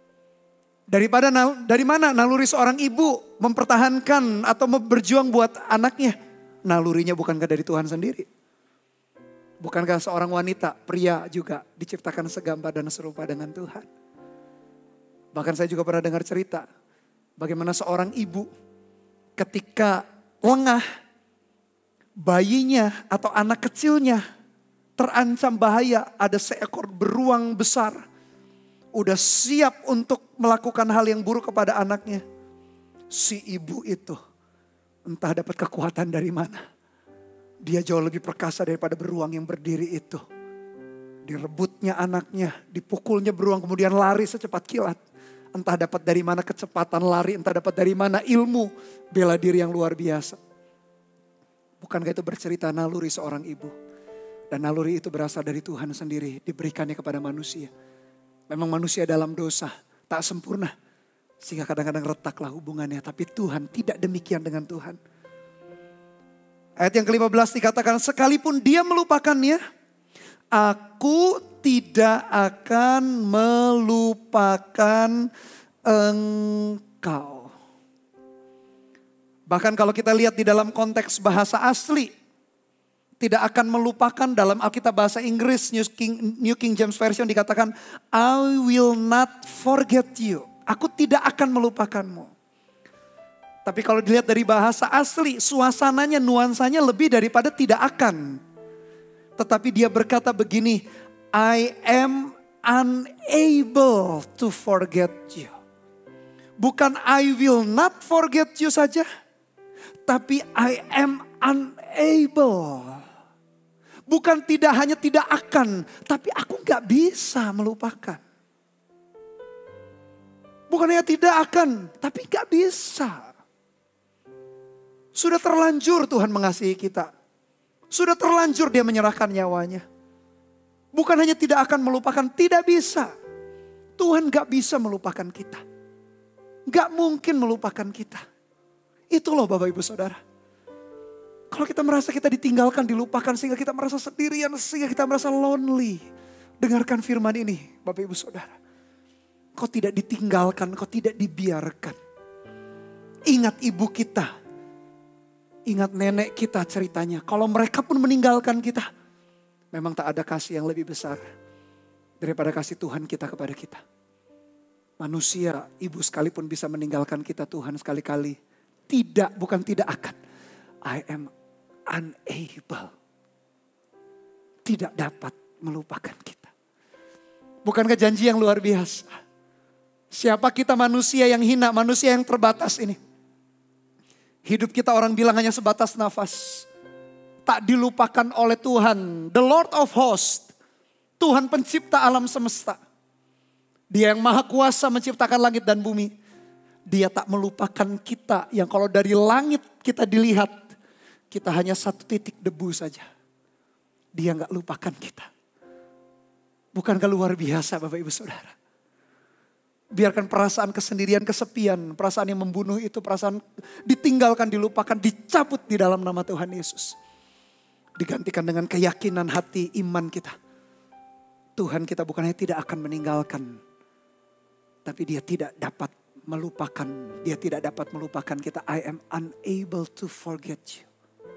Dari mana naluri seorang ibu mempertahankan atau berjuang buat anaknya? Nalurinya bukankah dari Tuhan sendiri? Bukankah seorang wanita, pria juga diciptakan segambar dan serupa dengan Tuhan? Bahkan saya juga pernah dengar cerita. Bagaimana seorang ibu ketika lengah, bayinya atau anak kecilnya terancam bahaya, ada seekor beruang besar. Udah siap untuk melakukan hal yang buruk kepada anaknya. Si ibu itu entah dapat kekuatan dari mana. Dia jauh lebih perkasa daripada beruang yang berdiri itu. Direbutnya anaknya, dipukulnya beruang kemudian lari secepat kilat. Entah dapat dari mana kecepatan lari, entah dapat dari mana ilmu bela diri yang luar biasa. Bukankah itu bercerita naluri seorang ibu? Dan naluri itu berasal dari Tuhan sendiri, diberikannya kepada manusia. Memang manusia dalam dosa, tak sempurna. Sehingga kadang-kadang retaklah hubungannya. Tapi Tuhan tidak demikian dengan Tuhan. Ayat yang ke-15 dikatakan, sekalipun dia melupakannya, aku tidak akan melupakan engkau. Bahkan kalau kita lihat di dalam konteks bahasa asli, tidak akan melupakan dalam Alkitab bahasa Inggris, New King James Version dikatakan, I will not forget you. Aku tidak akan melupakanmu. Tapi kalau dilihat dari bahasa asli, suasananya, nuansanya lebih daripada tidak akan. Tetapi dia berkata begini, I am unable to forget you. Bukan I will not forget you saja. Tapi I am unable. Bukan tidak hanya tidak akan. Tapi aku gak bisa melupakan. Bukannya tidak akan, tapi gak bisa. Sudah terlanjur Tuhan mengasihi kita. Sudah terlanjur dia menyerahkan nyawanya. Bukan hanya tidak akan melupakan, tidak bisa. Tuhan gak bisa melupakan kita. Gak mungkin melupakan kita. Itu loh Bapak Ibu Saudara. Kalau kita merasa kita ditinggalkan, dilupakan, sehingga kita merasa sendirian, sehingga kita merasa lonely. Dengarkan firman ini Bapak Ibu Saudara. Kau tidak ditinggalkan, kau tidak dibiarkan. Ingat ibu kita. Ingat nenek kita ceritanya. Kalau mereka pun meninggalkan kita. Memang tak ada kasih yang lebih besar daripada kasih Tuhan kita kepada kita. Manusia, ibu sekalipun bisa meninggalkan kita, Tuhan sekali-kali. Tidak, bukan tidak akan. I am unable. Tidak dapat melupakan kita. Bukankah janji yang luar biasa? Siapa kita manusia yang hina, manusia yang terbatas ini. Hidup kita orang bilang hanya sebatas nafas. Tak dilupakan oleh Tuhan. The Lord of Hosts. Tuhan pencipta alam semesta. Dia yang maha kuasa menciptakan langit dan bumi. Dia tak melupakan kita yang kalau dari langit kita dilihat. Kita hanya satu titik debu saja. Dia gak lupakan kita. Bukankah luar biasa Bapak Ibu Saudara? Biarkan perasaan kesendirian, kesepian, perasaan yang membunuh itu, perasaan ditinggalkan, dilupakan, dicabut di dalam nama Tuhan Yesus. Digantikan dengan keyakinan hati iman kita. Tuhan kita bukan hanya tidak akan meninggalkan, tapi dia tidak dapat melupakan. Dia tidak dapat melupakan kita. I am unable to forget you.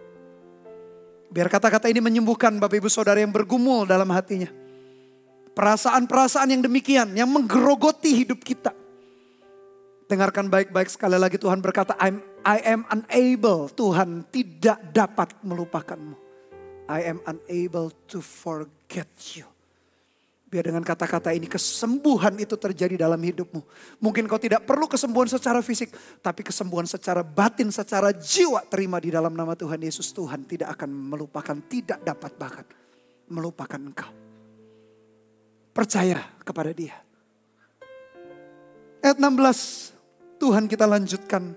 Biar kata-kata ini menyembuhkan Bapak Ibu Saudara yang bergumul dalam hatinya. Perasaan-perasaan yang demikian, yang menggerogoti hidup kita. Dengarkan baik-baik sekali lagi Tuhan berkata, I am unable, Tuhan tidak dapat melupakanmu. I am unable to forget you. Biar dengan kata-kata ini kesembuhan itu terjadi dalam hidupmu. Mungkin kau tidak perlu kesembuhan secara fisik, tapi kesembuhan secara batin, secara jiwa terima di dalam nama Tuhan Yesus. Tuhan tidak akan melupakan, tidak dapat bahkan melupakan engkau. Percaya kepada dia. Ayat 16, Tuhan kita lanjutkan.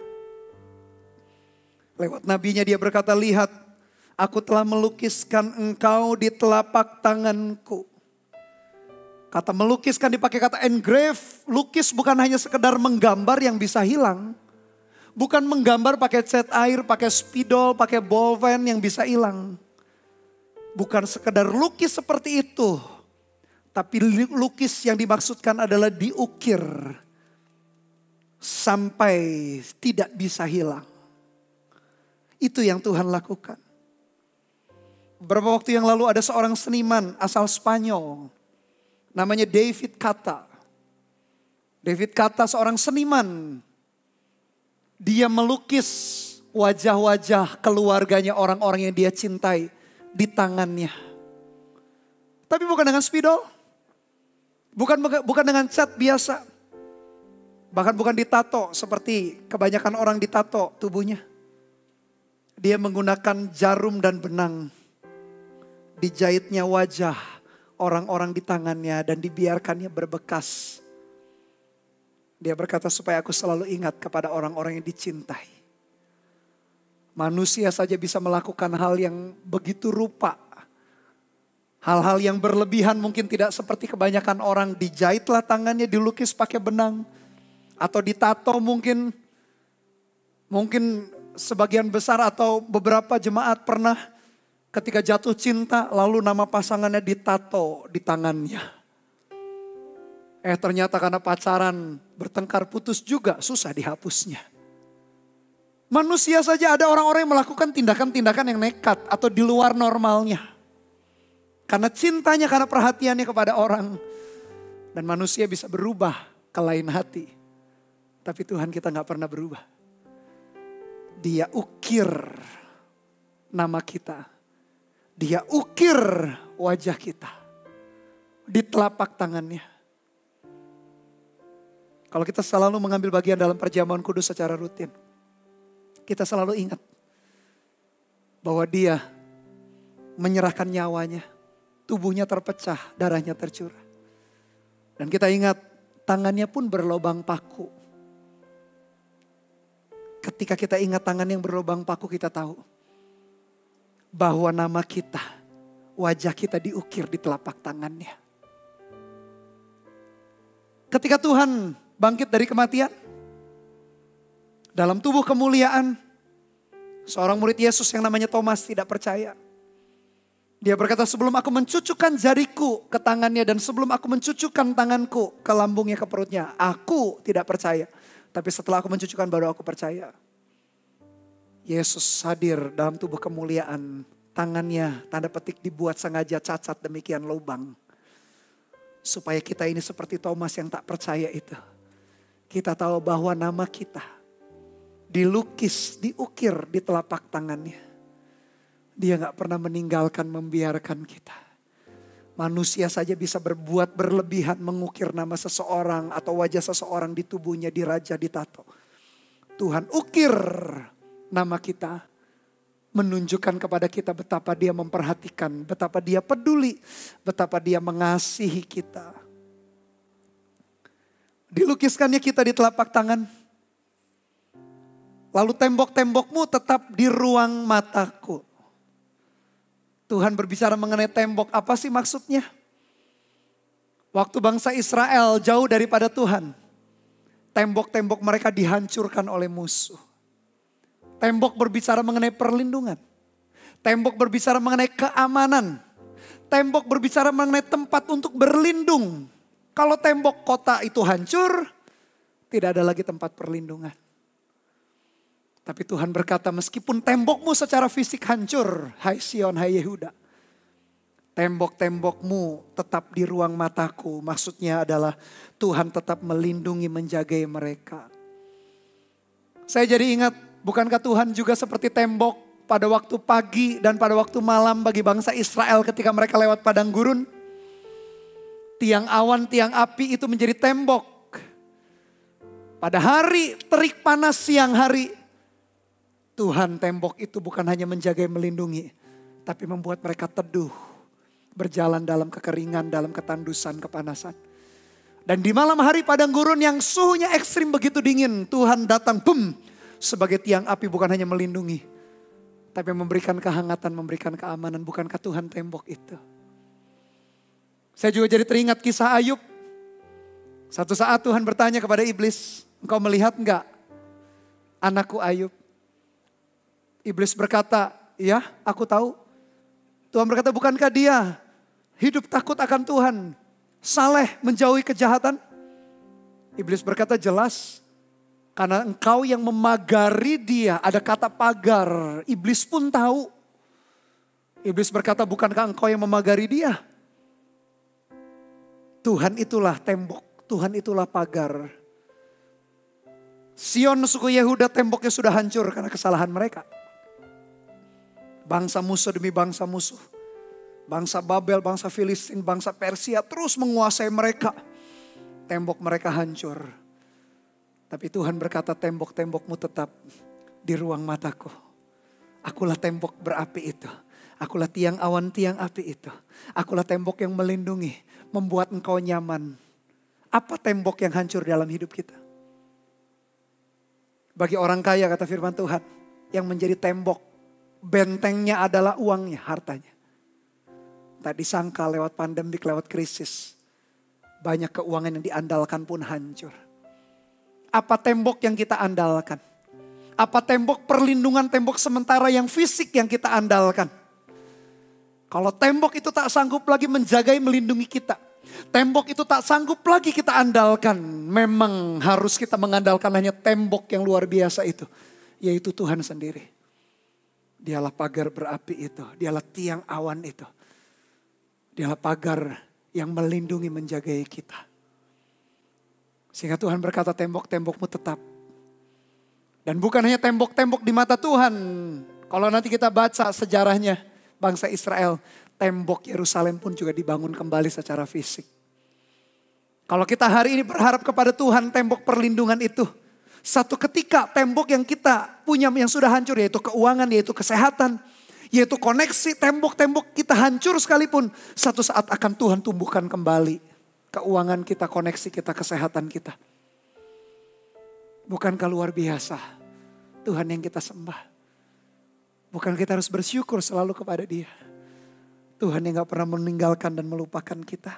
Lewat nabinya dia berkata, lihat aku telah melukiskan engkau di telapak tanganku. Kata melukiskan dipakai kata engrave. Lukis bukan hanya sekedar menggambar yang bisa hilang. Bukan menggambar pakai cat air, pakai spidol, pakai ballpen yang bisa hilang. Bukan sekedar lukis seperti itu. Tapi lukis yang dimaksudkan adalah diukir sampai tidak bisa hilang. Itu yang Tuhan lakukan. Beberapa waktu yang lalu ada seorang seniman asal Spanyol. Namanya David Cata. David Cata seorang seniman. Dia melukis wajah-wajah keluarganya, orang-orang yang dia cintai di tangannya. Tapi bukan dengan spidol. Bukan dengan cat biasa. Bahkan bukan ditato seperti kebanyakan orang ditato tubuhnya. Dia menggunakan jarum dan benang. Dijahitnya wajah orang-orang di tangannya dan dibiarkannya berbekas. Dia berkata supaya aku selalu ingat kepada orang-orang yang dicintai. Manusia saja bisa melakukan hal yang begitu rupa. Hal-hal yang berlebihan mungkin tidak seperti kebanyakan orang. Dijahitlah tangannya, dilukis pakai benang. Atau ditato mungkin sebagian besar atau beberapa jemaat pernah ketika jatuh cinta lalu nama pasangannya ditato di tangannya. Ternyata karena pacaran bertengkar putus juga susah dihapusnya. Manusia saja ada orang-orang yang melakukan tindakan-tindakan yang nekat atau di luar normalnya. Karena cintanya, karena perhatiannya kepada orang. Dan manusia bisa berubah ke lain hati. Tapi Tuhan kita gak pernah berubah. Dia ukir nama kita. Dia ukir wajah kita. Di telapak tangannya. Kalau kita selalu mengambil bagian dalam perjamuan kudus secara rutin. Kita selalu ingat. Bahwa dia menyerahkan nyawanya. Tubuhnya terpecah, darahnya tercurah. Dan kita ingat Tangannya pun berlobang paku. Ketika kita ingat tangan yang berlobang paku, kita tahu bahwa nama kita, wajah kita diukir di telapak tangannya. Ketika Tuhan bangkit dari kematian, dalam tubuh kemuliaan, seorang murid Yesus yang namanya Thomas tidak percaya. Dia berkata, sebelum aku mencucukkan jariku ke tangannya dan sebelum aku mencucukkan tanganku ke lambungnya, ke perutnya, aku tidak percaya. Tapi setelah aku mencucukkan baru aku percaya. Yesus hadir dalam tubuh kemuliaan. Tangannya tanda petik dibuat sengaja cacat demikian lubang. Supaya kita ini seperti Thomas yang tak percaya itu. Kita tahu bahwa nama kita dilukis, diukir di telapak tangannya. Dia gak pernah meninggalkan, membiarkan kita. Manusia saja bisa berbuat berlebihan mengukir nama seseorang atau wajah seseorang di tubuhnya, diraja, ditato. Tuhan ukir nama kita, menunjukkan kepada kita betapa dia memperhatikan, betapa dia peduli, betapa dia mengasihi kita. Dilukiskannya kita di telapak tangan. Lalu tembok-tembokmu tetap di ruang mataku. Tuhan berbicara mengenai tembok, apa sih maksudnya? Waktu bangsa Israel jauh daripada Tuhan, tembok-tembok mereka dihancurkan oleh musuh. Tembok berbicara mengenai perlindungan. Tembok berbicara mengenai keamanan. Tembok berbicara mengenai tempat untuk berlindung. Kalau tembok kota itu hancur, tidak ada lagi tempat perlindungan. Tapi Tuhan berkata, meskipun tembokmu secara fisik hancur, hai Sion, hai Yehuda, tembok-tembokmu tetap di ruang mataku. Maksudnya adalah Tuhan tetap melindungi, menjagai mereka. Saya jadi ingat, bukankah Tuhan juga seperti tembok pada waktu pagi dan pada waktu malam bagi bangsa Israel ketika mereka lewat padang gurun? Tiang awan, tiang api itu menjadi tembok. Pada hari terik panas siang hari, Tuhan tembok itu bukan hanya menjaga melindungi, tapi membuat mereka teduh, berjalan dalam kekeringan, dalam ketandusan, kepanasan. Dan di malam hari padang gurun yang suhunya ekstrim begitu dingin, Tuhan datang sebagai tiang api, bukan hanya melindungi, tapi memberikan kehangatan, memberikan keamanan. Bukankah Tuhan tembok itu? Saya juga jadi teringat kisah Ayub. Satu saat Tuhan bertanya kepada iblis, engkau melihat enggak anakku Ayub? Iblis berkata, ya aku tahu. Tuhan berkata, bukankah dia hidup takut akan Tuhan, saleh, menjauhi kejahatan? Iblis berkata, jelas. Karena engkau yang memagari dia, ada kata pagar. Iblis pun tahu. Iblis berkata, bukankah engkau yang memagari dia? Tuhan itulah tembok, Tuhan itulah pagar. Sion suku Yehuda temboknya sudah hancur karena kesalahan mereka. Bangsa musuh demi bangsa musuh. Bangsa Babel, bangsa Filistin, bangsa Persia terus menguasai mereka. Tembok mereka hancur. Tapi Tuhan berkata, tembok-tembokmu tetap di ruang mataku. Akulah tembok berapi itu. Akulah tiang awan, tiang api itu. Akulah tembok yang melindungi, membuat engkau nyaman. Apa tembok yang hancur dalam hidup kita? Bagi orang kaya, kata firman Tuhan, yang menjadi tembok, bentengnya adalah uangnya, hartanya. Tak disangka lewat pandemik, lewat krisis, banyak keuangan yang diandalkan pun hancur. Apa tembok yang kita andalkan? Apa tembok perlindungan, tembok sementara yang fisik yang kita andalkan? Kalau tembok itu tak sanggup lagi menjagai, melindungi kita, tembok itu tak sanggup lagi kita andalkan, memang harus kita mengandalkan hanya tembok yang luar biasa itu, yaitu Tuhan sendiri. Dialah pagar berapi itu, dialah tiang awan itu, dialah pagar yang melindungi, menjagai kita. Sehingga Tuhan berkata, tembok-tembokmu tetap. Dan bukan hanya tembok-tembok di mata Tuhan. Kalau nanti kita baca sejarahnya bangsa Israel, tembok Yerusalem pun juga dibangun kembali secara fisik. Kalau kita hari ini berharap kepada Tuhan, tembok perlindungan itu, satu ketika tembok yang kita punya yang sudah hancur, yaitu keuangan, yaitu kesehatan, yaitu koneksi, tembok-tembok kita hancur sekalipun, satu saat akan Tuhan tumbuhkan kembali. keuangan kita, koneksi kita, kesehatan kita. Bukankah luar biasa Tuhan yang kita sembah? Bukan kita harus bersyukur selalu kepada Dia. Tuhan yang gak pernah meninggalkan dan melupakan kita.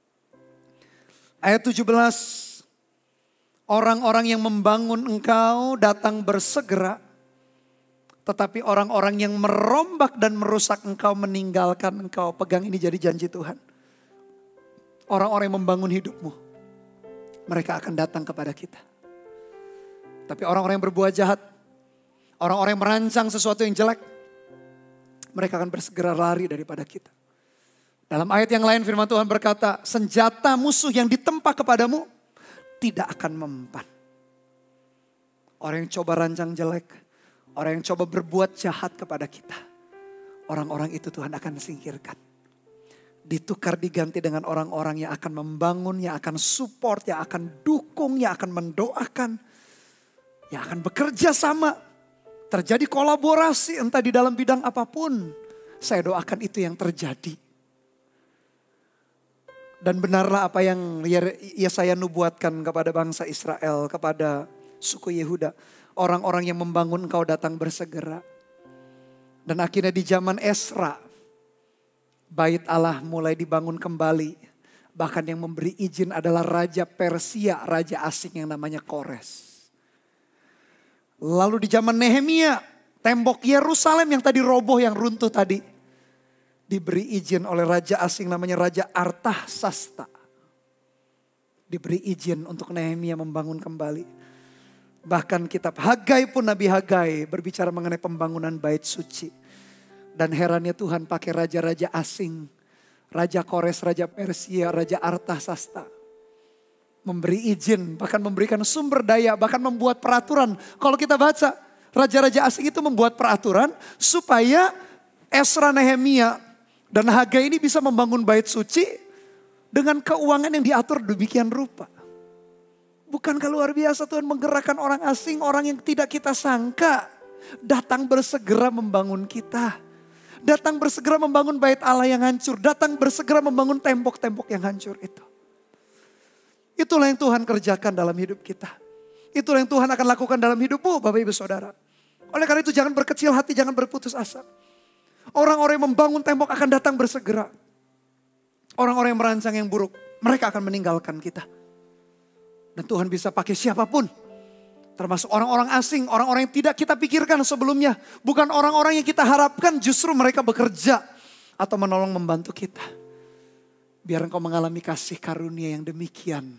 Ayat 17. Orang-orang yang membangun engkau datang bersegera. Tetapi orang-orang yang merombak dan merusak engkau meninggalkan engkau. Pegang ini jadi janji Tuhan. Orang-orang yang membangun hidupmu, mereka akan datang kepada kita. Tapi orang-orang yang berbuat jahat, orang-orang yang merancang sesuatu yang jelek, mereka akan bersegera lari daripada kita. Dalam ayat yang lain firman Tuhan berkata, senjata musuh yang ditempa kepadamu tidak akan mempan. Orang yang coba rancang jelek, orang yang coba berbuat jahat kepada kita, orang-orang itu Tuhan akan singkirkan. Ditukar diganti dengan orang-orang yang akan membangun, yang akan support, yang akan dukung, yang akan mendoakan, yang akan bekerja sama. Terjadi kolaborasi entah di dalam bidang apapun. Saya doakan itu yang terjadi. Dan benarlah apa yang Yesaya nubuatkan kepada bangsa Israel, kepada suku Yehuda. Orang-orang yang membangun engkau datang bersegera. Dan akhirnya di zaman Esra, Bait Allah mulai dibangun kembali. Bahkan yang memberi izin adalah Raja Persia, Raja asing yang namanya Kores. Lalu di zaman Nehemia, tembok Yerusalem yang tadi roboh, yang runtuh tadi, diberi izin oleh Raja asing namanya Raja Artasasta. Diberi izin untuk Nehemia membangun kembali. Bahkan kitab Hagai pun, Nabi Hagai berbicara mengenai pembangunan bait suci. Dan herannya Tuhan pakai raja-raja asing. Raja Kores, Raja Persia, Raja Artasasta. Memberi izin, bahkan memberikan sumber daya, bahkan membuat peraturan. Kalau kita baca, raja-raja asing itu membuat peraturan supaya Esra, Nehemia, dan Hagai ini bisa membangun bait suci dengan keuangan yang diatur demikian rupa. Bukankah luar biasa Tuhan menggerakkan orang asing, orang yang tidak kita sangka, datang bersegera membangun kita. Datang bersegera membangun bait Allah yang hancur. Datang bersegera membangun tembok-tembok yang hancur itu. Itulah yang Tuhan kerjakan dalam hidup kita. Itulah yang Tuhan akan lakukan dalam hidupmu, Bapak Ibu Saudara. Oleh karena itu jangan berkecil hati, jangan berputus asa. Orang-orang yang membangun tembok akan datang bersegera. Orang-orang yang merancang yang buruk, mereka akan meninggalkan kita. Dan Tuhan bisa pakai siapapun. Termasuk orang-orang asing, orang-orang yang tidak kita pikirkan sebelumnya. Bukan orang-orang yang kita harapkan, justru mereka bekerja atau menolong membantu kita. Biar engkau mengalami kasih karunia yang demikian.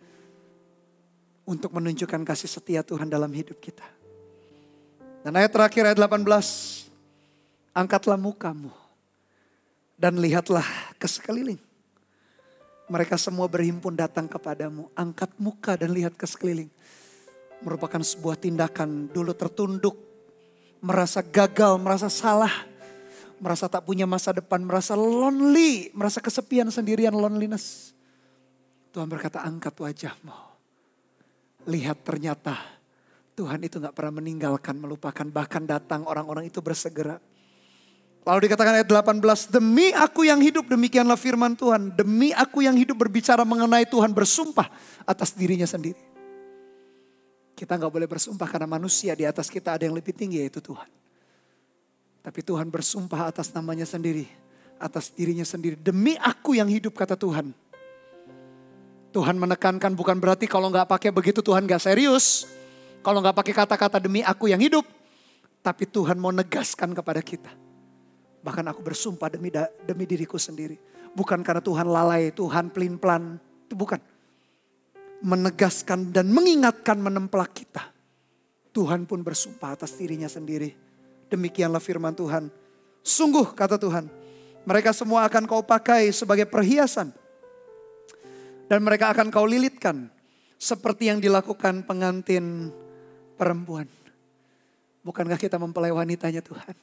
Untuk menunjukkan kasih setia Tuhan dalam hidup kita. Dan ayat terakhir, ayat 18. Angkatlah mukamu dan lihatlah ke sekeliling. Mereka semua berhimpun datang kepadamu. Angkat muka dan lihat ke sekeliling. Merupakan sebuah tindakan dulu tertunduk, merasa gagal, merasa salah, merasa tak punya masa depan, merasa lonely, merasa kesepian, sendirian, loneliness. Tuhan berkata, angkat wajahmu. Lihat ternyata Tuhan itu gak pernah meninggalkan, melupakan, bahkan datang orang-orang itu bersegera. Lalu dikatakan ayat 18, demi aku yang hidup, demikianlah firman Tuhan. Demi aku yang hidup berbicara mengenai Tuhan bersumpah atas dirinya sendiri. Kita gak boleh bersumpah karena manusia, di atas kita ada yang lebih tinggi yaitu Tuhan. Tapi Tuhan bersumpah atas namanya sendiri, atas dirinya sendiri. Demi aku yang hidup, kata Tuhan. Tuhan menekankan bukan berarti kalau gak pakai begitu Tuhan gak serius. Kalau gak pakai kata-kata demi aku yang hidup. Tapi Tuhan mau negaskan kepada kita. Bahkan aku bersumpah demi diriku sendiri. Bukan karena Tuhan lalai, Tuhan pelin-pelan. Itu bukan. Menegaskan dan mengingatkan, menemplak kita. Tuhan pun bersumpah atas dirinya sendiri. Demikianlah firman Tuhan. Sungguh, kata Tuhan, mereka semua akan kau pakai sebagai perhiasan. Dan mereka akan kau lilitkan. Seperti yang dilakukan pengantin perempuan. Bukankah kita mempelai wanitanya Tuhan?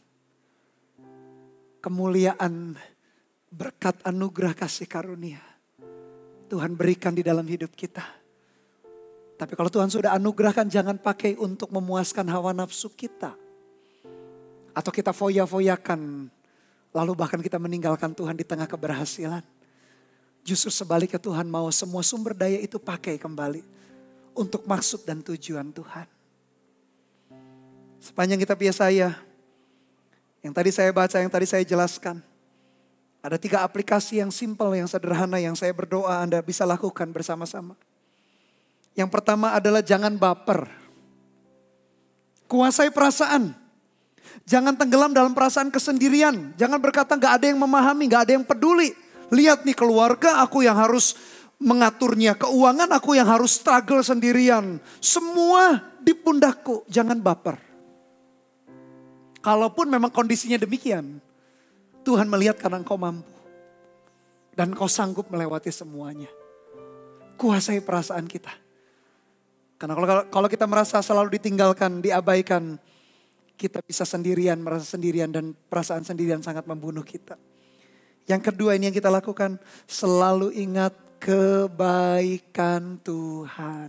Kemuliaan, berkat anugerah kasih karunia. Tuhan berikan di dalam hidup kita. Tapi kalau Tuhan sudah anugerahkan, jangan pakai untuk memuaskan hawa nafsu kita. Atau kita foya-foyakan. Lalu bahkan kita meninggalkan Tuhan di tengah keberhasilan. Justru sebaliknya Tuhan mau semua sumber daya itu pakai kembali untuk maksud dan tujuan Tuhan. Sepanjang kitab Yesaya, yang tadi saya baca, yang tadi saya jelaskan, ada 3 aplikasi yang simpel, yang sederhana, yang saya berdoa Anda bisa lakukan bersama-sama. Yang pertama adalah jangan baper. Kuasai perasaan. Jangan tenggelam dalam perasaan kesendirian. Jangan berkata gak ada yang memahami, gak ada yang peduli. Lihat nih keluarga aku yang harus mengaturnya. Keuangan aku yang harus struggle sendirian. Semua di pundakku. Jangan baper. Kalaupun memang kondisinya demikian, Tuhan melihat karena engkau mampu. Dan engkau sanggup melewati semuanya. Kuasai perasaan kita. Karena kalau kita merasa selalu ditinggalkan, diabaikan, kita bisa sendirian, merasa sendirian dan perasaan sendirian sangat membunuh kita. Yang kedua ini yang kita lakukan, selalu ingat kebaikan Tuhan.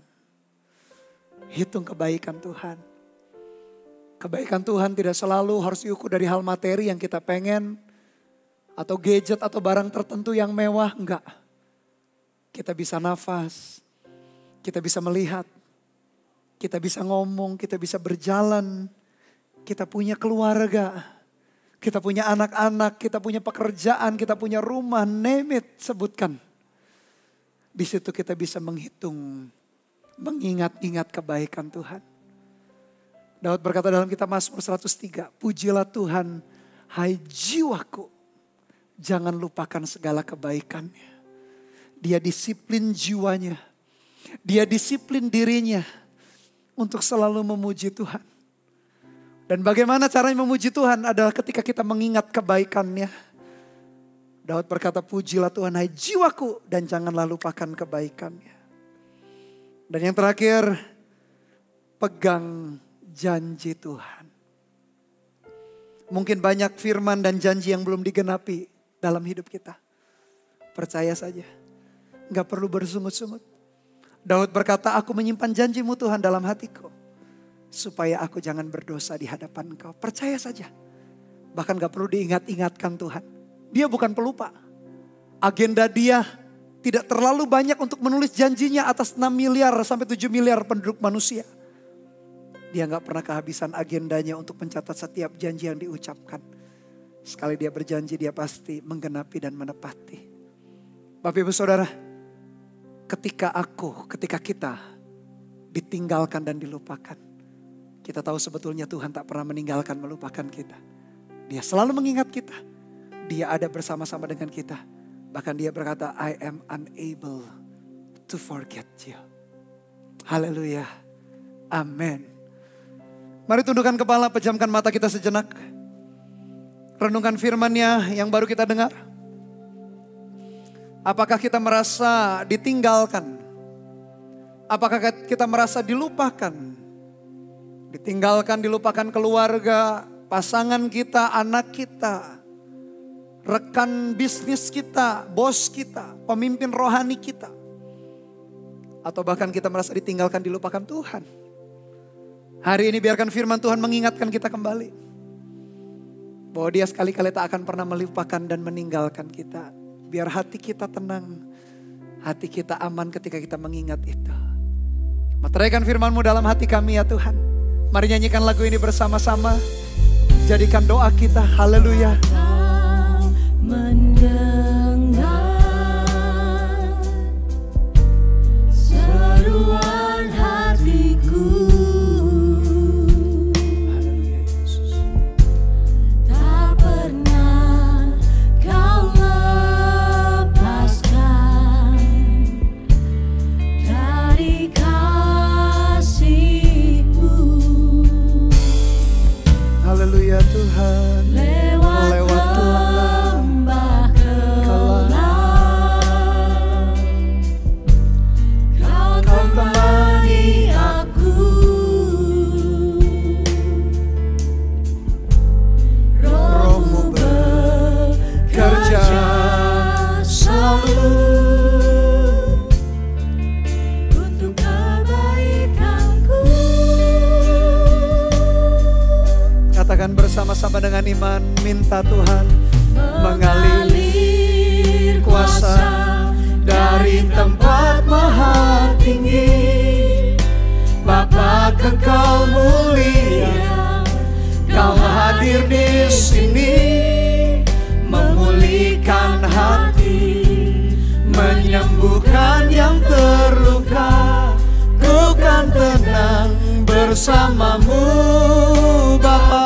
Hitung kebaikan Tuhan. Kebaikan Tuhan tidak selalu harus diukur dari hal materi yang kita pengen. Atau gadget atau barang tertentu yang mewah. Enggak. Kita bisa nafas. Kita bisa melihat. Kita bisa ngomong. Kita bisa berjalan. Kita punya keluarga. Kita punya anak-anak. Kita punya pekerjaan. Kita punya rumah. Name it. Sebutkan. Di situ kita bisa menghitung. Mengingat-ingat kebaikan Tuhan. Daud berkata dalam kitab Mazmur 103, pujilah Tuhan, hai jiwaku, jangan lupakan segala kebaikannya. Dia disiplin jiwanya, dia disiplin dirinya untuk selalu memuji Tuhan. Dan bagaimana caranya memuji Tuhan adalah ketika kita mengingat kebaikannya. Daud berkata, pujilah Tuhan, hai jiwaku, dan janganlah lupakan kebaikannya. Dan yang terakhir, pegang janji Tuhan. Mungkin banyak firman dan janji yang belum digenapi dalam hidup kita. Percaya saja. Gak perlu bersungut-sungut. Daud berkata, aku menyimpan janjimu Tuhan dalam hatiku. Supaya aku jangan berdosa di hadapan Engkau. Percaya saja. Bahkan gak perlu diingat-ingatkan Tuhan. Dia bukan pelupa. Agenda dia tidak terlalu banyak untuk menulis janjinya atas 6 miliar sampai 7 miliar penduduk manusia. Dia gak pernah kehabisan agendanya untuk mencatat setiap janji yang diucapkan. Sekali dia berjanji, dia pasti menggenapi dan menepati. Bapak Ibu Saudara, ketika kita ditinggalkan dan dilupakan, kita tahu sebetulnya Tuhan tak pernah meninggalkan, melupakan kita. Dia selalu mengingat kita. Dia ada bersama-sama dengan kita. Bahkan dia berkata, I am unable to forget you. Haleluya. Amin. Mari tundukkan kepala, pejamkan mata kita sejenak. Renungkan firman-Nya yang baru kita dengar. Apakah kita merasa ditinggalkan? Apakah kita merasa dilupakan? Ditinggalkan, dilupakan keluarga, pasangan kita, anak kita, rekan bisnis kita, bos kita, pemimpin rohani kita. Atau bahkan kita merasa ditinggalkan, dilupakan Tuhan. Hari ini biarkan firman Tuhan mengingatkan kita kembali. Bahwa dia sekali-kali tak akan pernah melupakan dan meninggalkan kita. Biar hati kita tenang. Hati kita aman ketika kita mengingat itu. Materaikan firman-Mu dalam hati kami ya Tuhan. Mari nyanyikan lagu ini bersama-sama. Jadikan doa kita. Haleluya. Mendengar seruan hatiku. Haleluya Tuhan. Lewat lembah kelam, Kau temani aku. Roh-Mu bekerja selalu untuk kebaikanku. Katakan bersama-sama dengan iman, minta Tuhan mengalir kuasa dari tempat maha tinggi. Bapa kekal mulia, Kau hadir di sini, memulihkan hati, menyembuhkan yang terluka. Ku kan tenang bersamamu Bapa.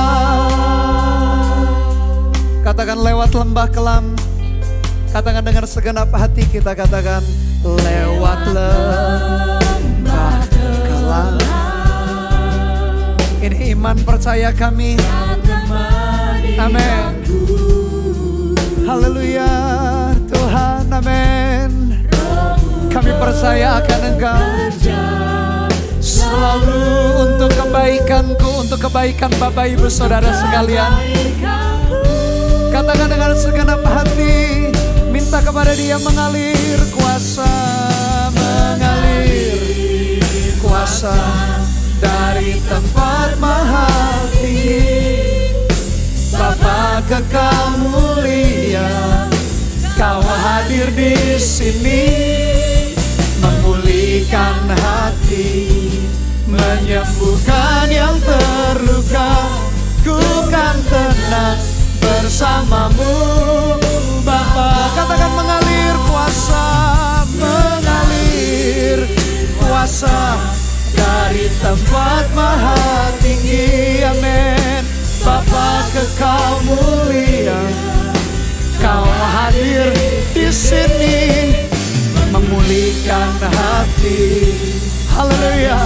Katakan lewat lembah kelam, katakan dengan segenap hati kita, katakan lewat lembah kelam. Ini iman percaya kami. Amin. Haleluya Tuhan, amin. Kami percaya akan Engkau selalu untuk kebaikanku, untuk kebaikan Bapak Ibu Saudara sekalian. Katakan dengan segenap hati, minta kepada Dia mengalir kuasa, mengalir kuasa dari tempat maha tinggi. Bapa kekal mulia, Kau hadir di sini, memulihkan hati, menyembuhkan yang terluka. Ku kan tenang bersamamu Bapa. Katakan mengalir kuasa, mengalir kuasa dari tempat maha tinggi. Amin. Bapa kekal mulia, Kau hadir di sini, memulihkan hati. Haleluya.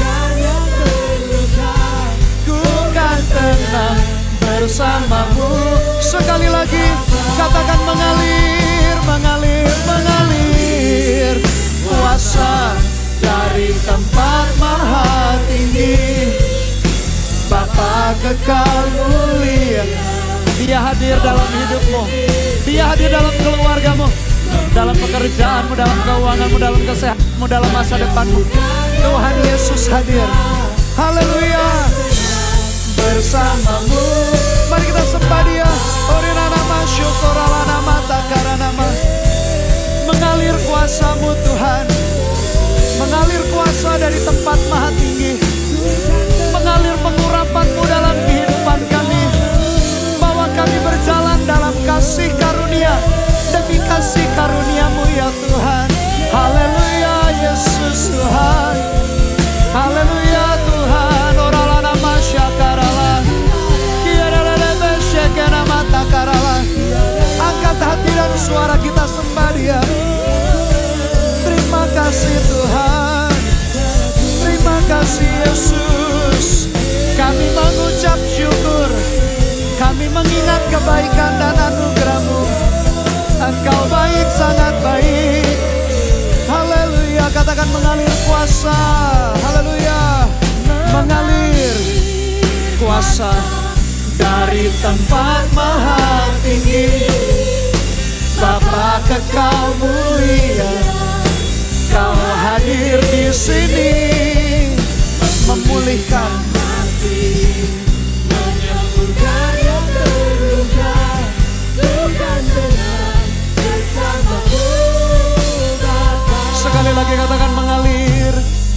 Ku kan tenang bersamamu. Sekali lagi katakan mengalir, mengalir, mengalir kuasa dari tempat maha tinggi. Bapa kekal mulia, Dia hadir dalam hidupmu, Dia hadir dalam keluargamu, dalam pekerjaanmu, dalam keuanganmu, dalam kesehatanmu, dalam masa depanmu. Tuhan Yesus hadir. Haleluya. Bersamamu. Mari kita sembah Dia. Orina nama syukurala nama takara nama. Mengalir kuasa-Mu Tuhan, mengalir kuasa dari tempat maha tinggi, mengalir pengurapan-Mu dalam kehidupan kami. Bawa kami berjalan dalam kasih karunia, demi kasih karunia-Mu ya Tuhan. Haleluya Yesus Tuhan. Haleluya Tuhan. Orala nama syakarala, kiarala syakara mata karala. Angkat hati dan suara kita sembah Dia. Terima kasih Tuhan, terima kasih Yesus. Kami mengucap syukur, kami mengingat kebaikan dan anugerah-Mu. Engkau baik, sangat baik. Haleluya. Katakan mengalir kuasa. Haleluya. Mengalir kuasa dari tempat maha tinggi. Bapa kekal mulia, Kau hadir di sini, memulihkan hati, menyembuhkan yang terluka. Bukan tenang bersamamu Bapa. Sekali lagi katakan mengalir,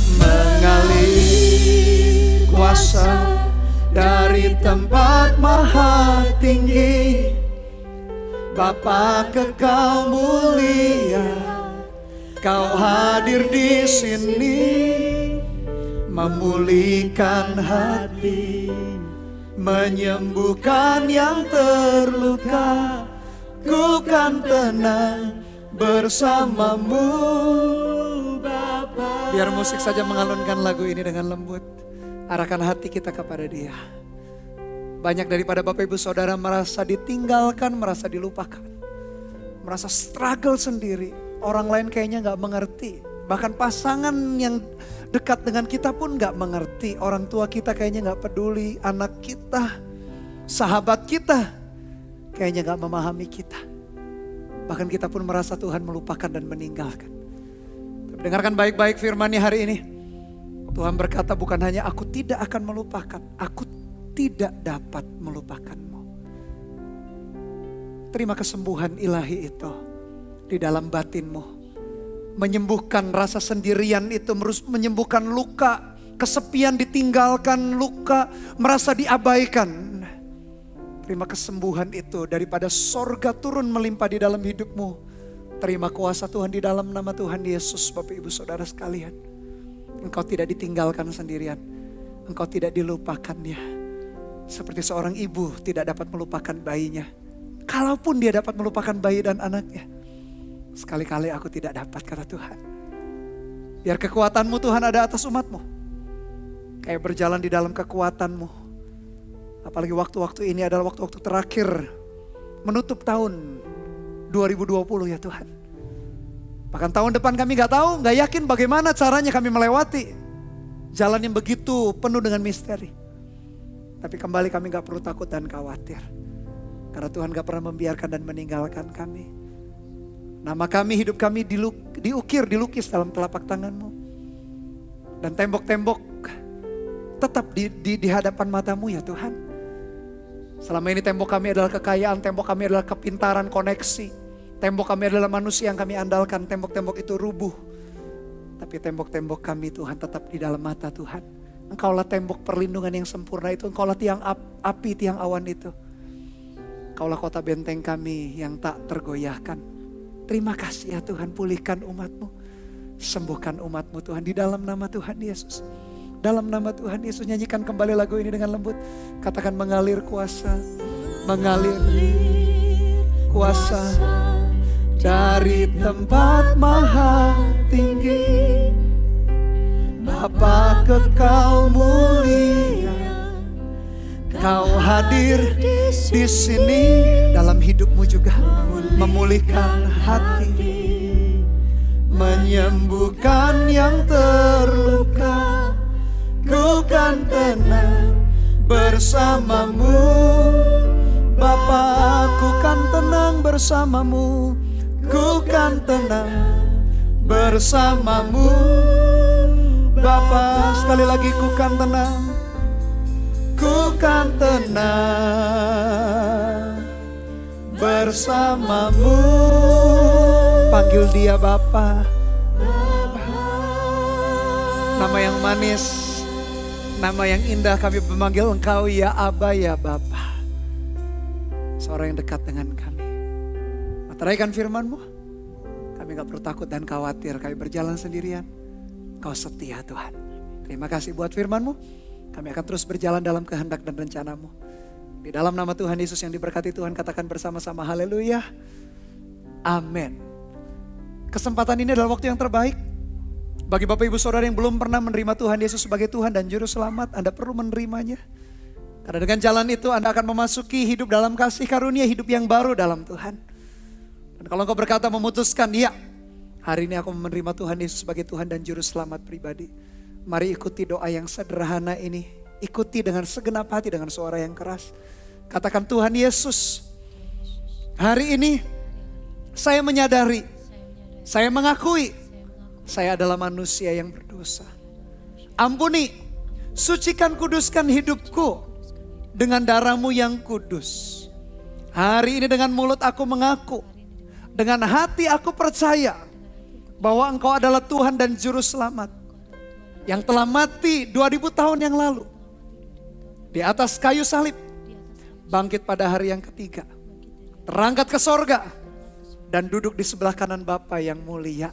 mengalir kuasa dari tempat maha tinggi. Bapa kekal mulia, Kau hadir di sini, memulihkan hati, menyembuhkan yang terluka. Ku kan tenang bersamamu Bapa. Biar musik saja mengalunkan lagu ini dengan lembut. Arahkan hati kita kepada Dia. Banyak daripada Bapak Ibu Saudara merasa ditinggalkan, merasa dilupakan, merasa struggle sendiri. Orang lain kayaknya gak mengerti. Bahkan pasangan yang dekat dengan kita pun gak mengerti. Orang tua kita kayaknya gak peduli. Anak kita, sahabat kita kayaknya gak memahami kita. Bahkan kita pun merasa Tuhan melupakan dan meninggalkan. Dengarkan baik-baik firman-Nya hari ini. Tuhan berkata bukan hanya aku tidak akan melupakan, aku tidak dapat melupakanmu. Terima kesembuhan ilahi itu. di dalam batinmu. Menyembuhkan rasa sendirian itu, menyembuhkan luka, kesepian, ditinggalkan, luka, merasa diabaikan. Terima kesembuhan itu daripada sorga turun melimpah di dalam hidupmu. Terima kuasa Tuhan di dalam nama Tuhan Yesus, Bapak Ibu Saudara sekalian. Engkau tidak ditinggalkan sendirian. Engkau tidak dilupakan ya. Seperti seorang ibu tidak dapat melupakan bayinya. Kalaupun dia dapat melupakan bayi dan anaknya. Sekali-kali aku tidak dapat, kata Tuhan. Biar kekuatanmu Tuhan ada atas umatmu. Kayak berjalan di dalam kekuatanmu. Apalagi waktu-waktu ini adalah waktu-waktu terakhir menutup tahun 2020 ya Tuhan. Bahkan tahun depan kami gak tahu, gak yakin bagaimana caranya kami melewati jalan yang begitu penuh dengan misteri. Tapi kembali kami gak perlu takut dan khawatir. Karena Tuhan gak pernah membiarkan dan meninggalkan kami. Nama kami, hidup kami diukir, dilukis dalam telapak tangan-Mu. Dan tembok-tembok tetap di hadapan mata-Mu ya Tuhan. Selama ini tembok kami adalah kekayaan, tembok kami adalah kepintaran, koneksi. Tembok kami adalah manusia yang kami andalkan, tembok-tembok itu rubuh. Tapi tembok-tembok kami Tuhan tetap di dalam mata Tuhan. Engkaulah tembok perlindungan yang sempurna itu, Engkaulah tiang api, tiang awan itu. Engkaulah kota benteng kami yang tak tergoyahkan. Terima kasih ya Tuhan, pulihkan umat-Mu. Sembuhkan umat-Mu Tuhan di dalam nama Tuhan Yesus. Dalam nama Tuhan Yesus, nyanyikan kembali lagu ini dengan lembut. Katakan mengalir kuasa, mengalir kuasa dari tempat maha tinggi. Bapa kekal mulia, Kau hadir di sini dalam hidupmu juga, memulihkan hati, menyembuhkan yang terluka. Ku kan tenang bersamamu, Bapa, aku kan tenang bersamamu. Ku kan tenang bersamamu, Bapa. Sekali lagi, ku kan tenang, ku kan tenang bersamamu. Panggil dia Bapa. Nama yang manis, nama yang indah, kami memanggil Engkau ya Aba, ya Bapa. Seorang yang dekat dengan kami. Materaikan firman-Mu. Kami gak perlu takut dan khawatir. Kami berjalan sendirian. Engkau setia Tuhan. Terima kasih buat firman-Mu. Kami akan terus berjalan dalam kehendak dan rencana-Mu. Di dalam nama Tuhan Yesus yang diberkati Tuhan, katakan bersama-sama haleluya. Amin. Kesempatan ini adalah waktu yang terbaik. Bagi Bapak Ibu Saudara yang belum pernah menerima Tuhan Yesus sebagai Tuhan dan Juru Selamat, Anda perlu menerimanya. Karena dengan jalan itu Anda akan memasuki hidup dalam kasih karunia, hidup yang baru dalam Tuhan. Dan kalau engkau berkata memutuskan, ya hari ini aku menerima Tuhan Yesus sebagai Tuhan dan Juru Selamat pribadi. Mari ikuti doa yang sederhana ini. Ikuti dengan segenap hati, dengan suara yang keras. Katakan, Tuhan Yesus, hari ini saya menyadari, saya mengakui, saya adalah manusia yang berdosa. Ampuni, sucikan, kuduskan hidupku dengan darah-Mu yang kudus. Hari ini dengan mulut aku mengaku, dengan hati aku percaya bahwa Engkau adalah Tuhan dan Juru Selamat yang telah mati 2000 tahun yang lalu di atas kayu salib, bangkit pada hari yang ketiga, terangkat ke sorga dan duduk di sebelah kanan Bapa yang mulia.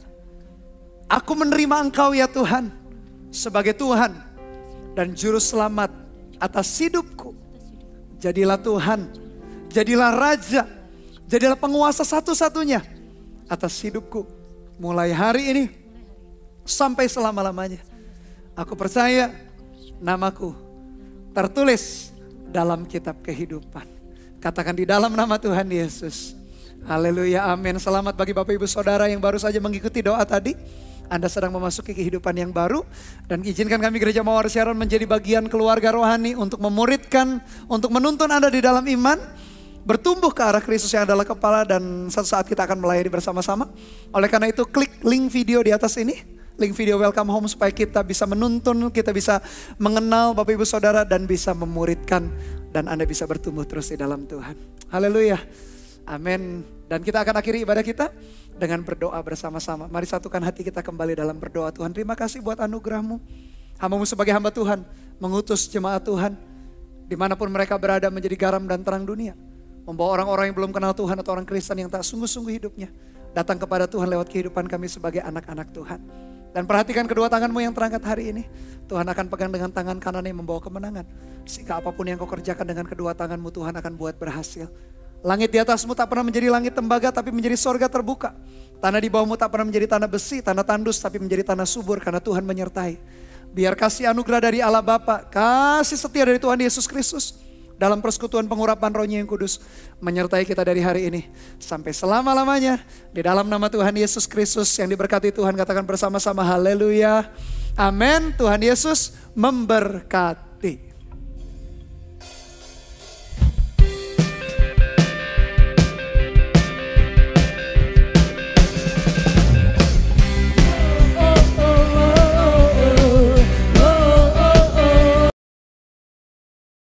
Aku menerima Engkau ya Tuhan sebagai Tuhan dan Juru Selamat atas hidupku. Jadilah Tuhan, jadilah Raja, jadilah penguasa satu-satunya atas hidupku. Mulai hari ini sampai selama-lamanya. Aku percaya namaku tertulis dalam kitab kehidupan. Katakan di dalam nama Tuhan Yesus. Haleluya, amin. Selamat bagi Bapak Ibu Saudara yang baru saja mengikuti doa tadi. Anda sedang memasuki kehidupan yang baru. Dan izinkan kami Gereja Mawar Siaran menjadi bagian keluarga rohani untuk memuridkan, untuk menuntun Anda di dalam iman. Bertumbuh ke arah Kristus yang adalah kepala, dan suatu saat kita akan melayani bersama-sama. Oleh karena itu klik link video di atas ini. Link video Welcome Home supaya kita bisa menuntun, kita bisa mengenal Bapak Ibu Saudara dan bisa memuridkan. Dan Anda bisa bertumbuh terus di dalam Tuhan. Haleluya. Amin. Dan kita akan akhiri ibadah kita dengan berdoa bersama-sama. Mari satukan hati kita kembali dalam berdoa. Tuhan, terima kasih buat anugerah-Mu. Hamba-Mu sebagai hamba Tuhan mengutus jemaat Tuhan dimanapun mereka berada menjadi garam dan terang dunia. Membawa orang-orang yang belum kenal Tuhan atau orang Kristen yang tak sungguh-sungguh hidupnya datang kepada Tuhan lewat kehidupan kami sebagai anak-anak Tuhan. Dan perhatikan kedua tangan-Mu yang terangkat hari ini. Tuhan akan pegang dengan tangan kanan yang membawa kemenangan. Sehingga apapun yang Kau kerjakan dengan kedua tangan-Mu, Tuhan akan buat berhasil. Langit di atas-Mu tak pernah menjadi langit tembaga, tapi menjadi sorga terbuka. Tanah di bawah-Mu tak pernah menjadi tanah besi, tanah tandus, tapi menjadi tanah subur karena Tuhan menyertai. Biar kasih anugerah dari Allah Bapa, kasih setia dari Tuhan Yesus Kristus, dalam persekutuan pengurapan Roh-Nya yang kudus, menyertai kita dari hari ini sampai selama-lamanya. Di dalam nama Tuhan Yesus Kristus yang diberkati Tuhan, katakan bersama-sama haleluya. Amin. Tuhan Yesus memberkati.